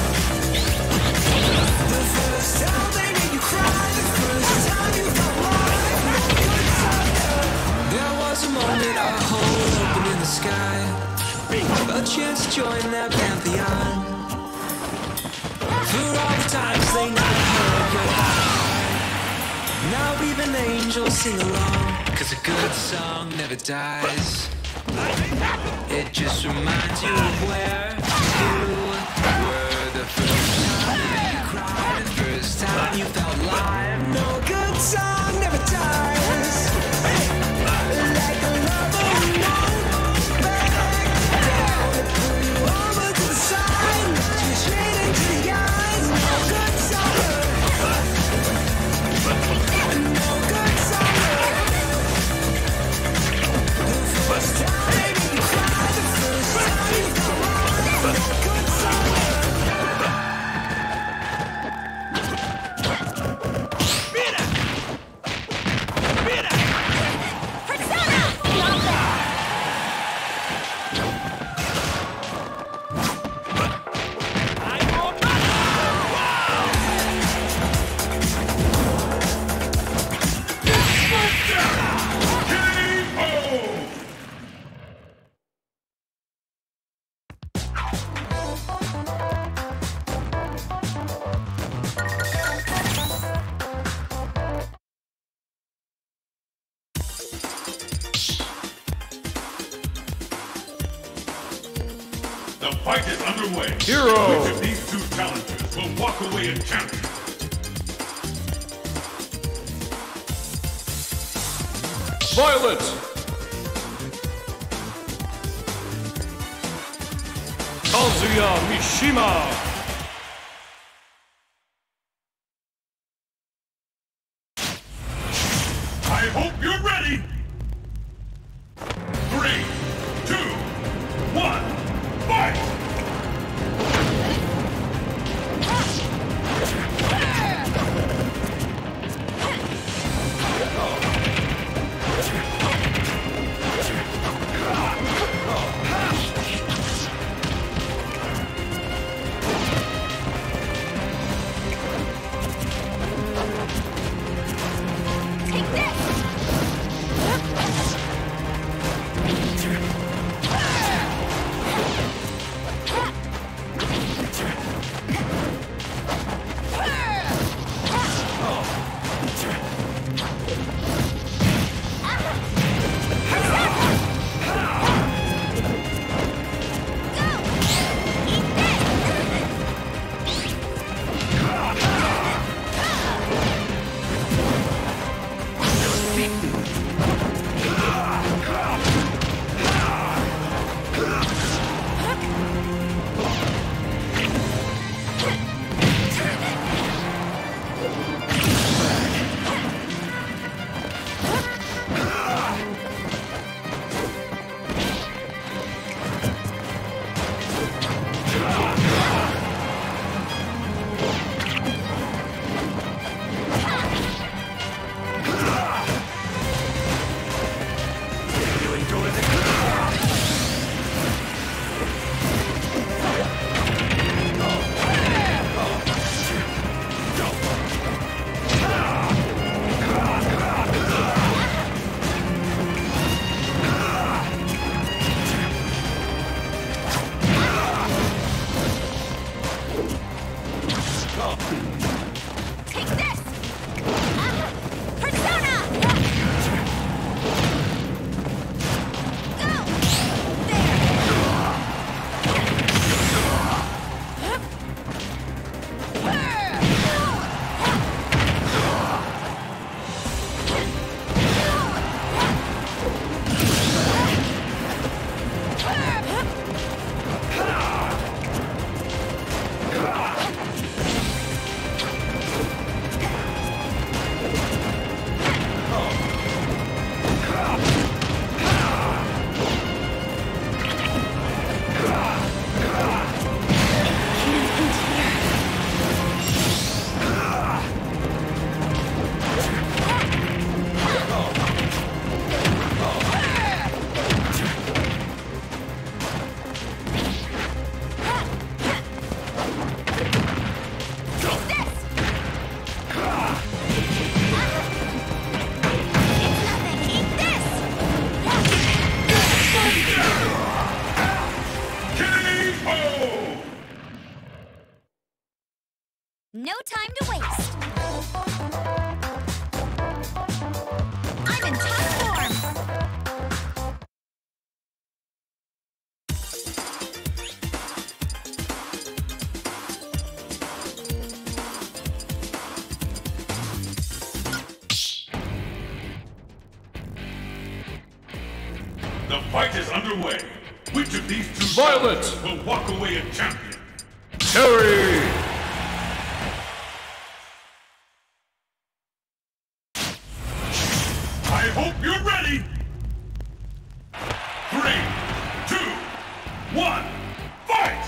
The first time they made you cry. The first time you felt alive. There was a moment, a hole open in the sky, a chance to join their pantheon. For all the times they never heard your heart, now even angels sing along. 'Cause a good song never dies. It just reminds you of where you were the first time you cried, the first time you felt alive. No good song never dies. Like a lover who won't back down, pull you over to the side, you straight into the eyes. No good song, no good song. The first time you cry, the first time you go on. No good song. The fight is underway. Hero. Which of these two challengers will walk away a champion? Violet. Kazuya Mishima. I hope you're ready. 3, 2, 1, fight! no time to waste. I'm in top form. The fight is underway. Which of these two Violet will walk away a champion? Terry! I hope you're ready! 3, 2, 1, fight!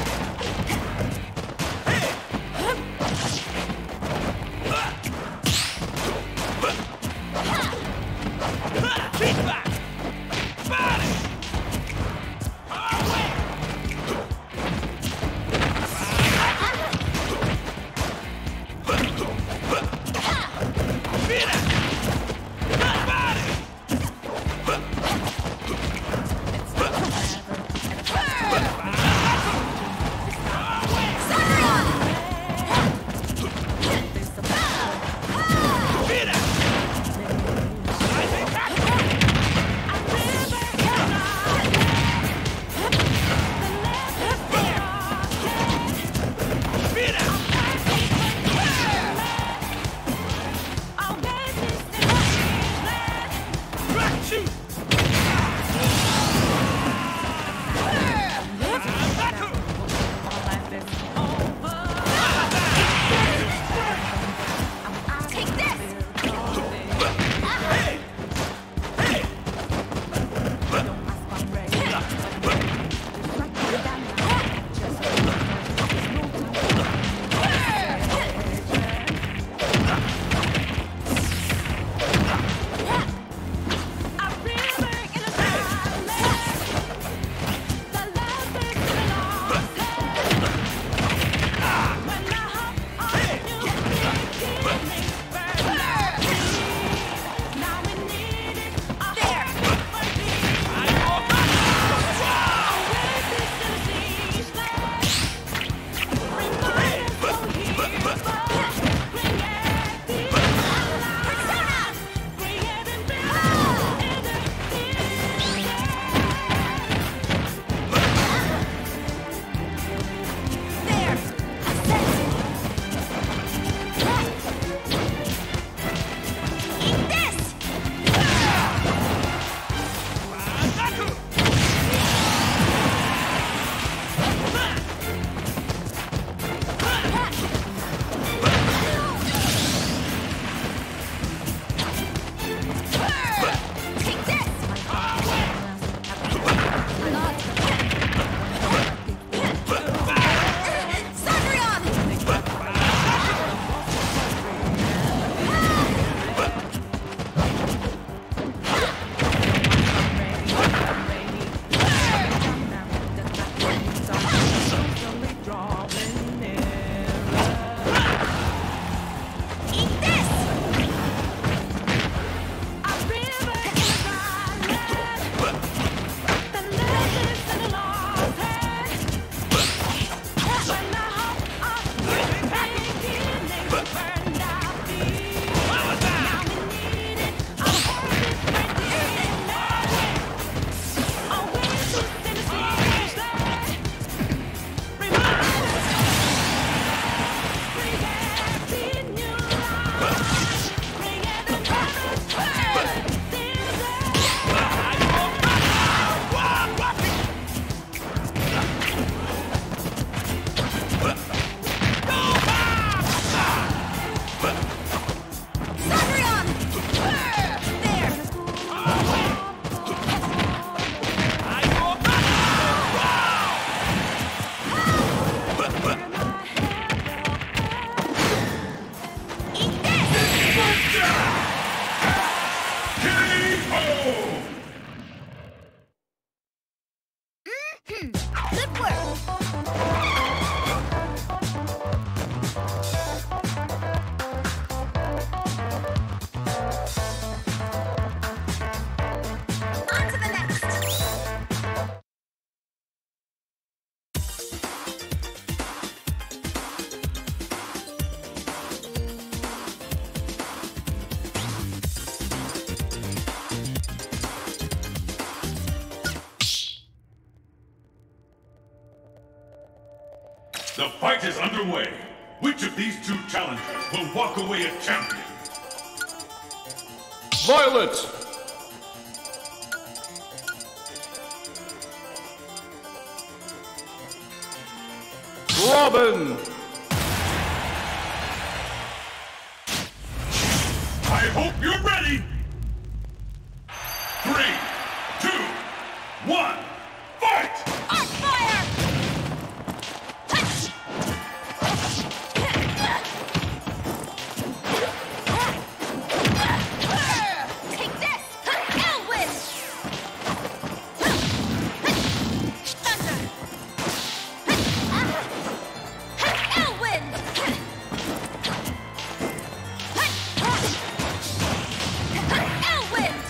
The fight is underway. Which of these two challengers will walk away a champion? Violet! Robin! I hope you're ready! 3, 2, 1, fight! On fire! Take this! Elwin! Thunder! Elwin! Elwin!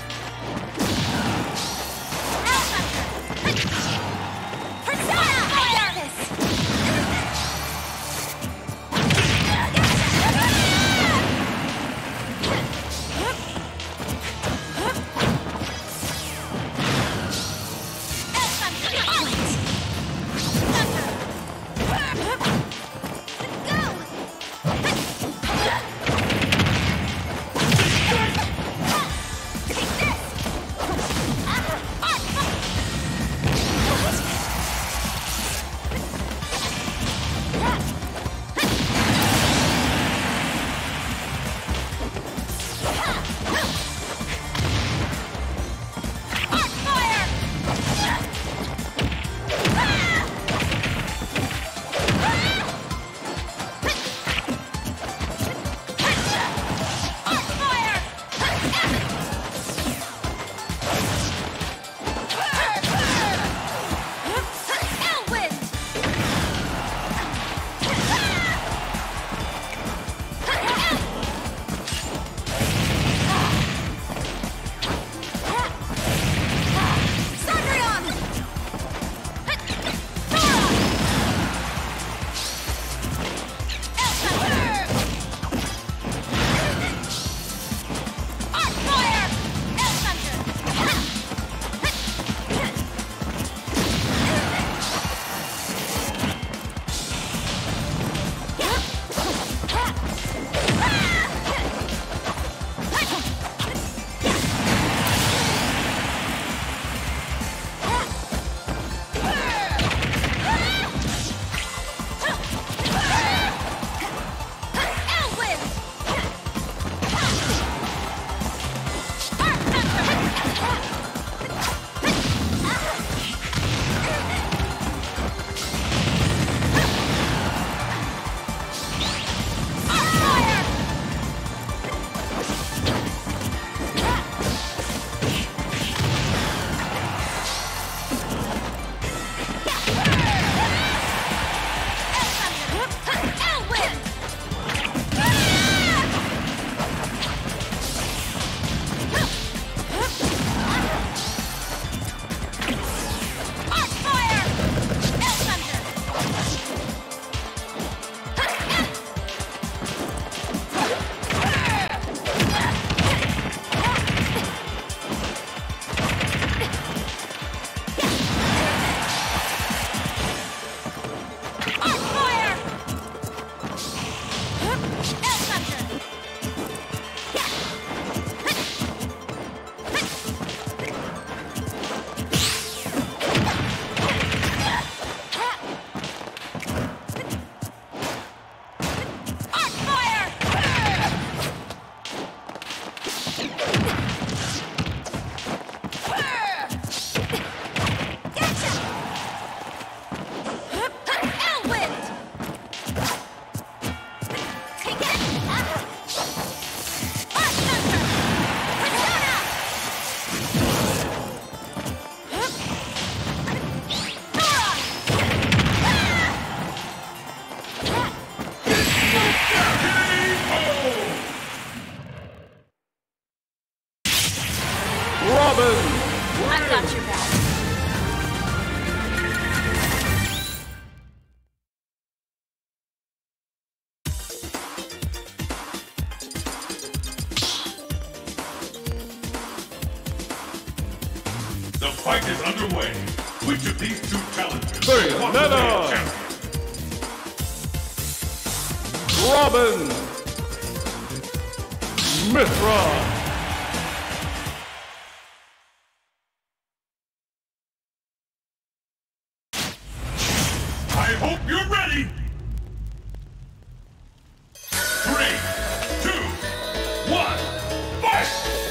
I've got your back. The fight is underway. Which of these two challengers Bayonetta! will walk away a champion? Robin! Mithra! I hope you're ready! 3, 2, 1, fight!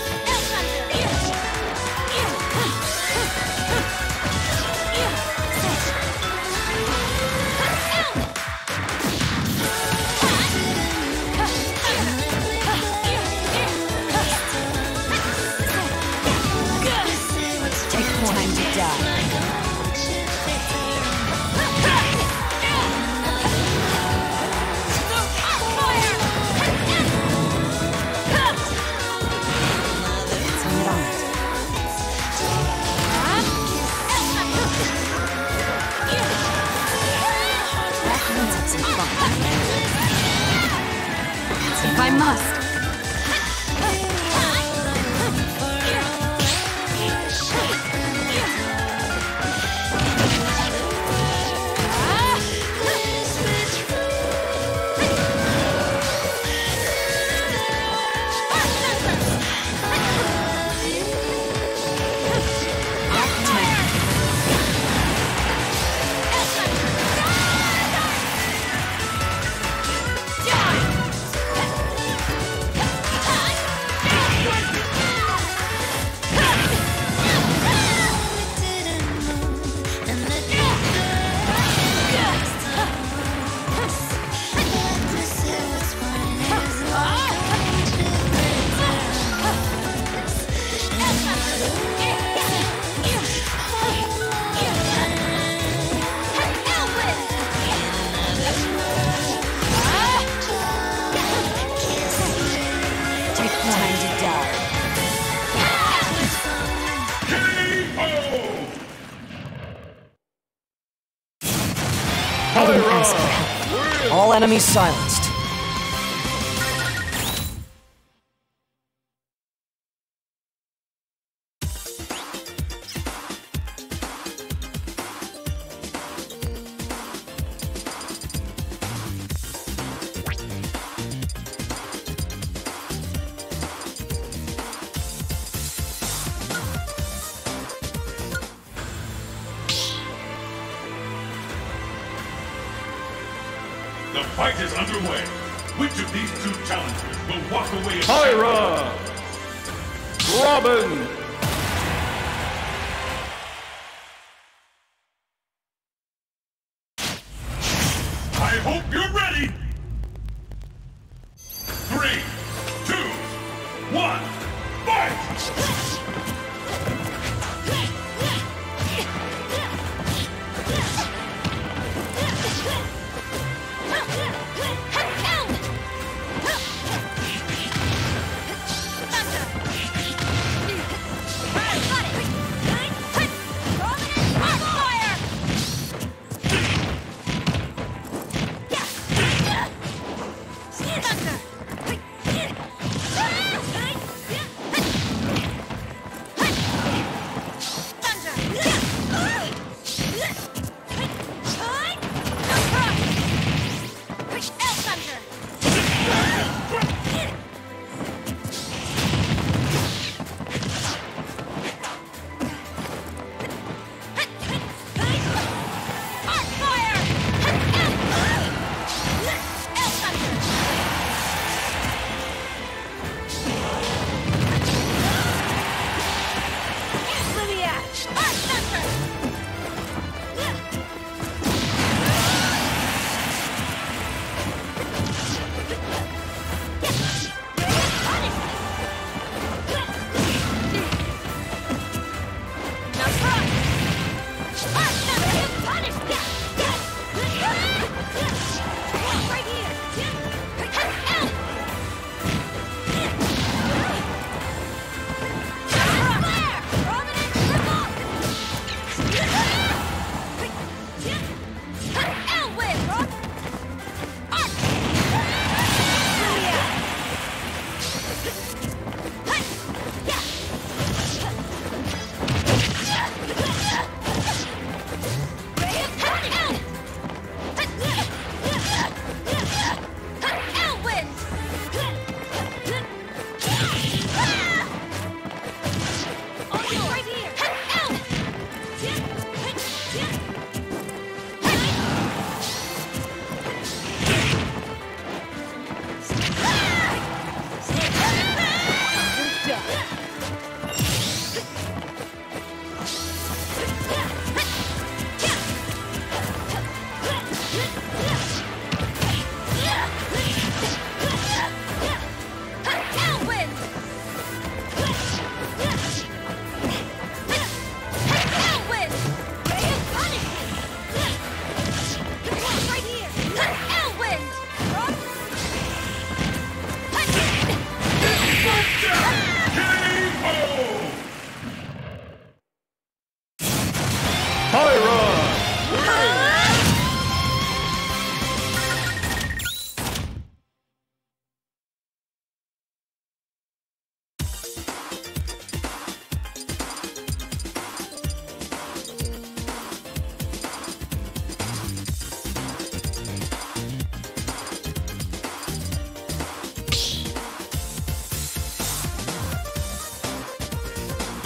Take time to die. If I must. All enemies silenced. The fight is underway. Which of these two challengers will walk away? Pyra! Robin! I hope you're ready! 3, 2, 1, fight!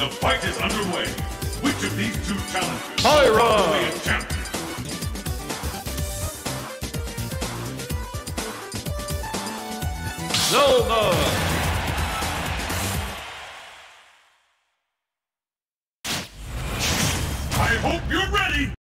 The fight is underway. Which of these two challengers Pyra! will walk away a champion? Zelda! I hope you're ready!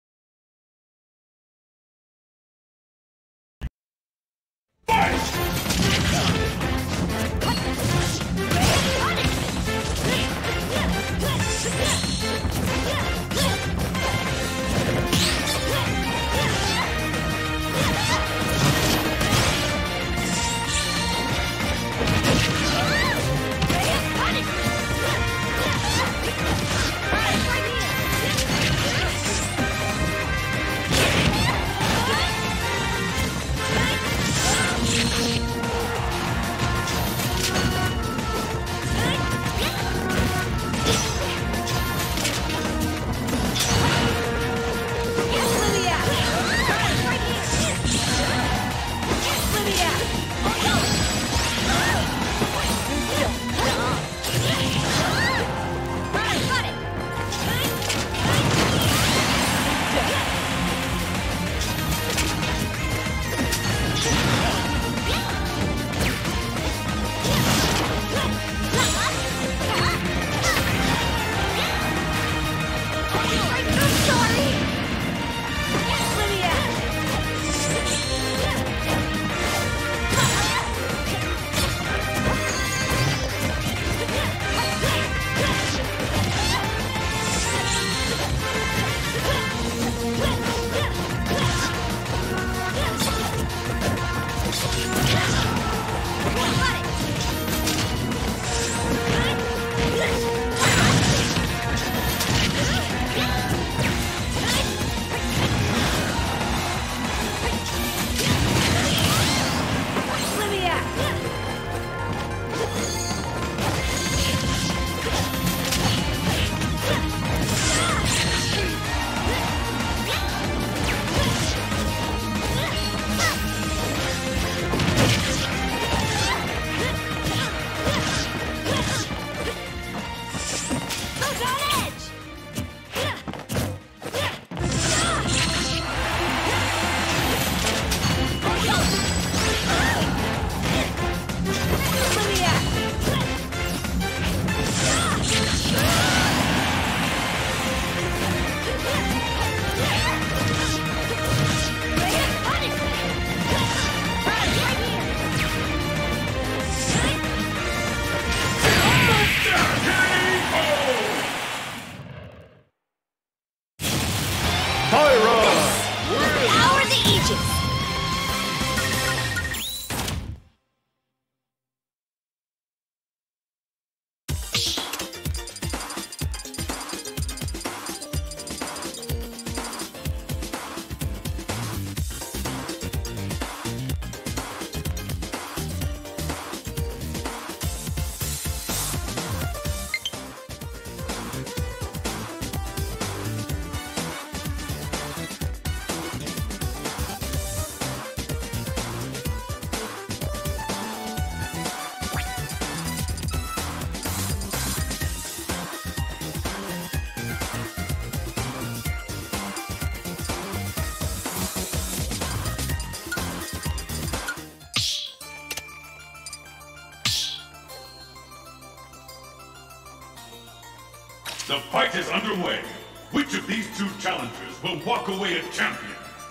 The fight is underway. Which of these two challengers will walk away a champion?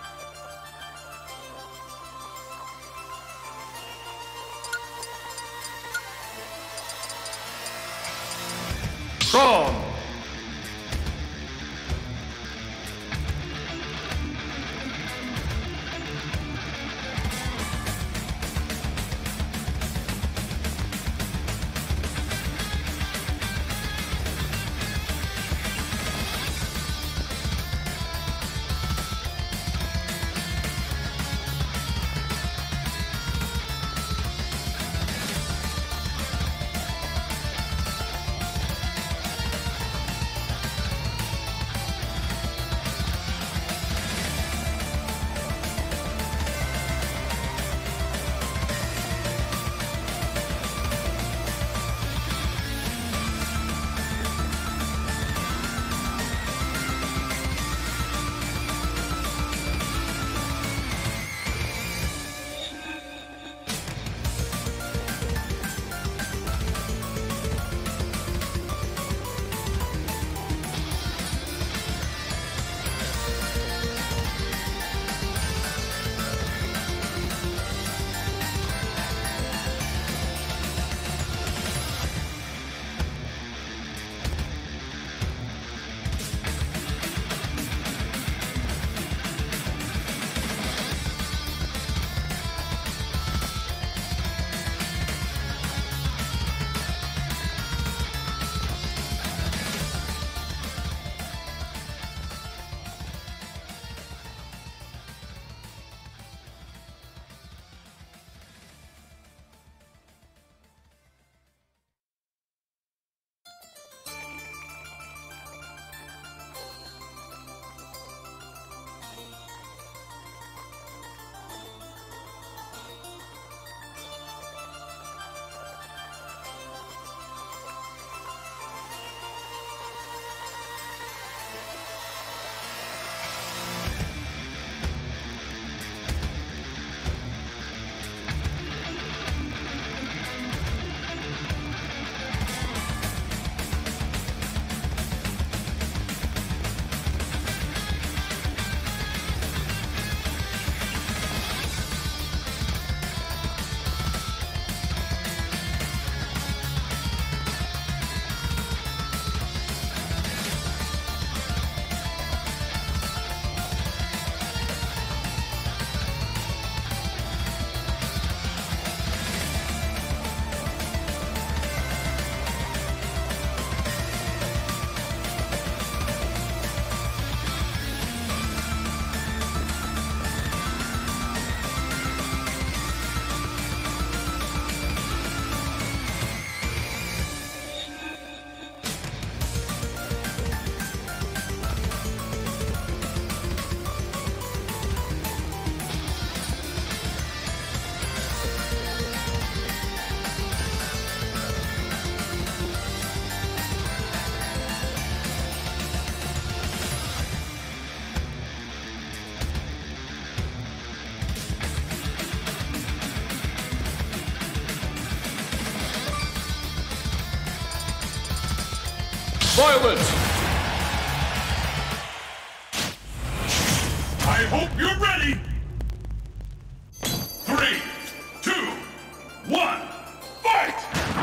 Braum! Violence! I hope you're ready! 3, 2, 1, fight!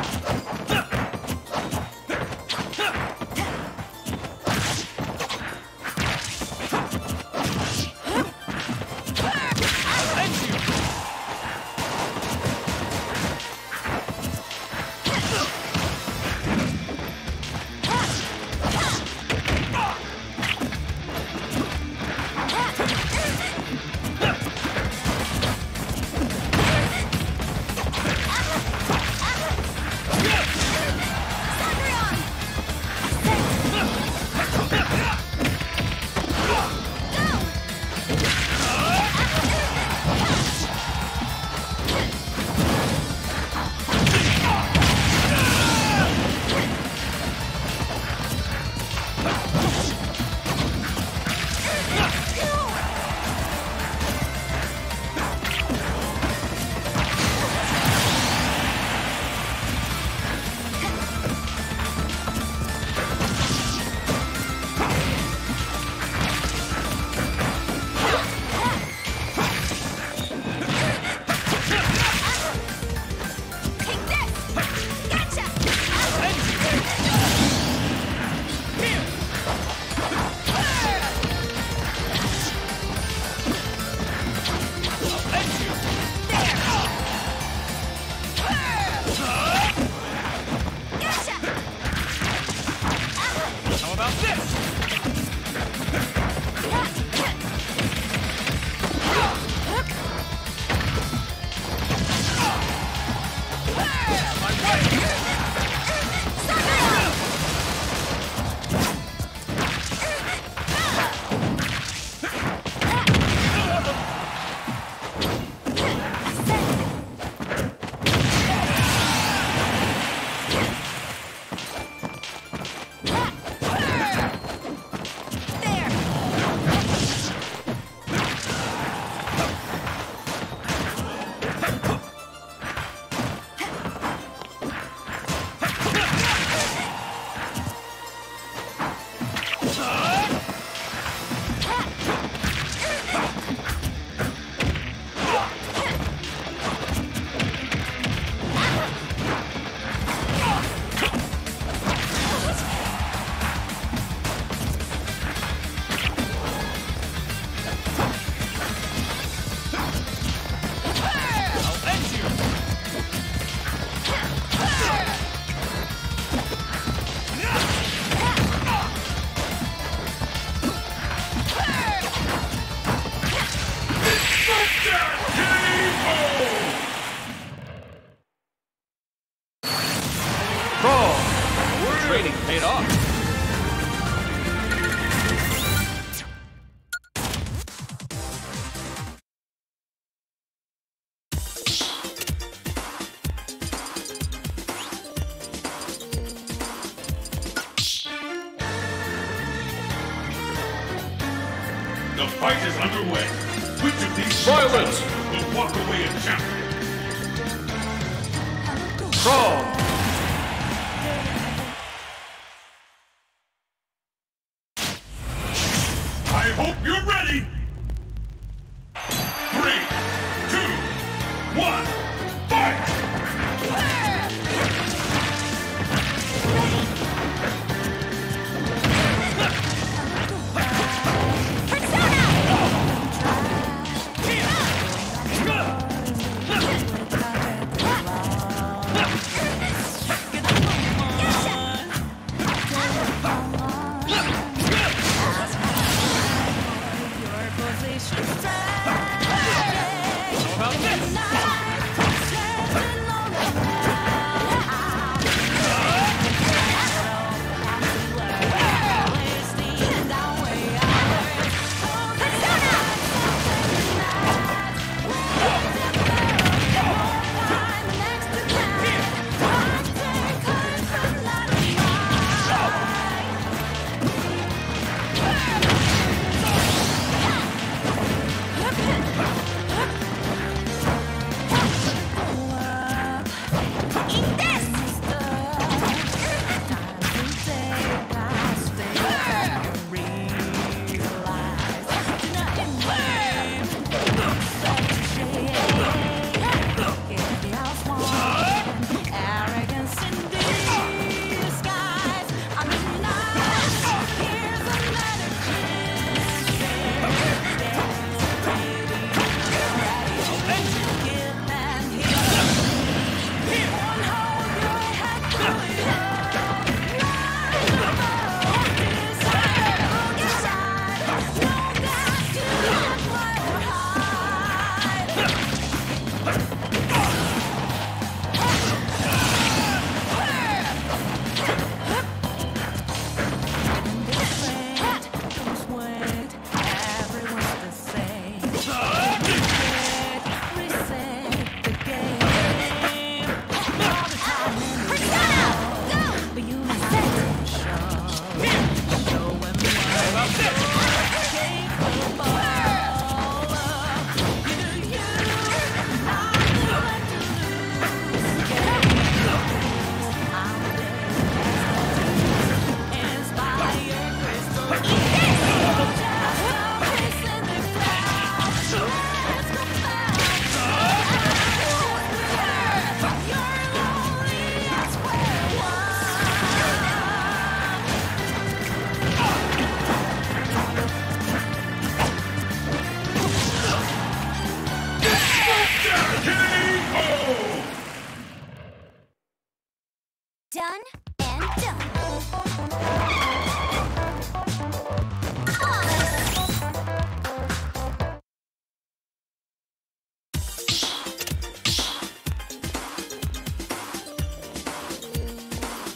Training paid off. The fight is underway. Which of these Violence! will walk away a champion? Strong! I hope you're ready! 3, 2, 1, fight!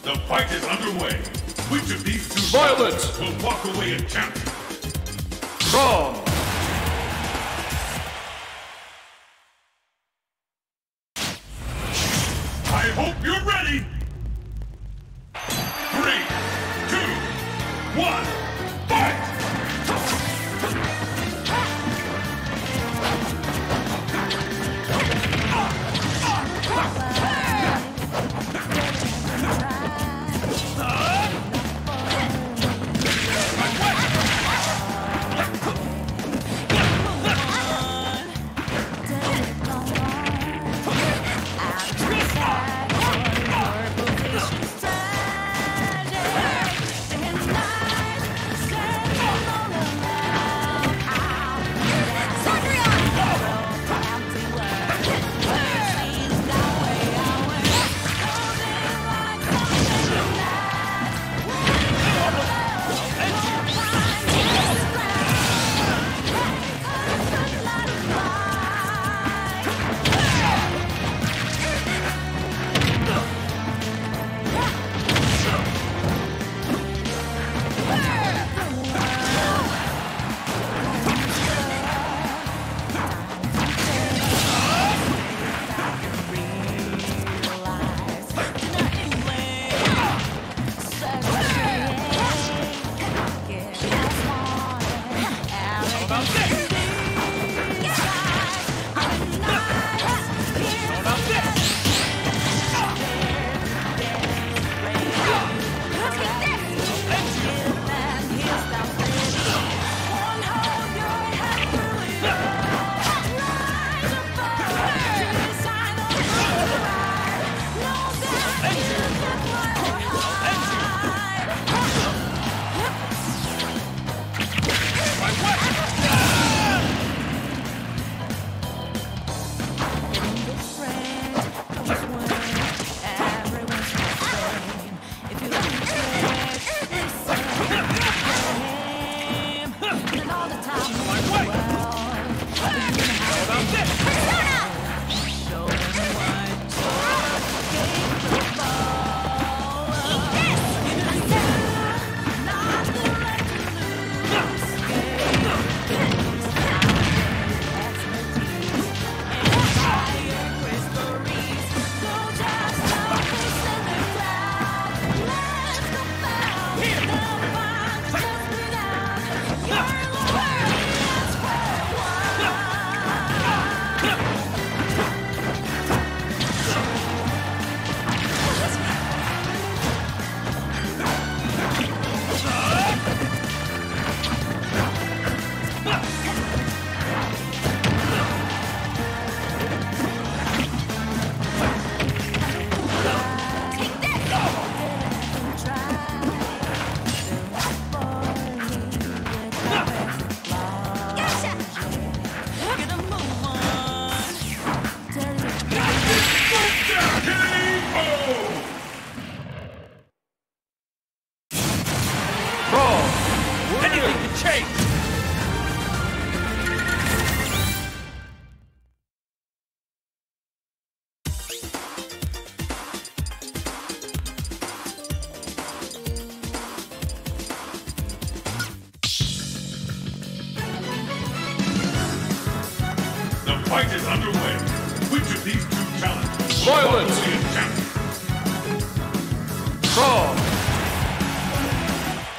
The fight is underway. Which of these two Violence will walk away a champion? Strong. I hope you're ready. 3, 2, 1, fight! Fight is underway. Which of these two challenges? Violence! Strong!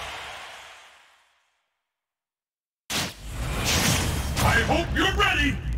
I hope you're ready!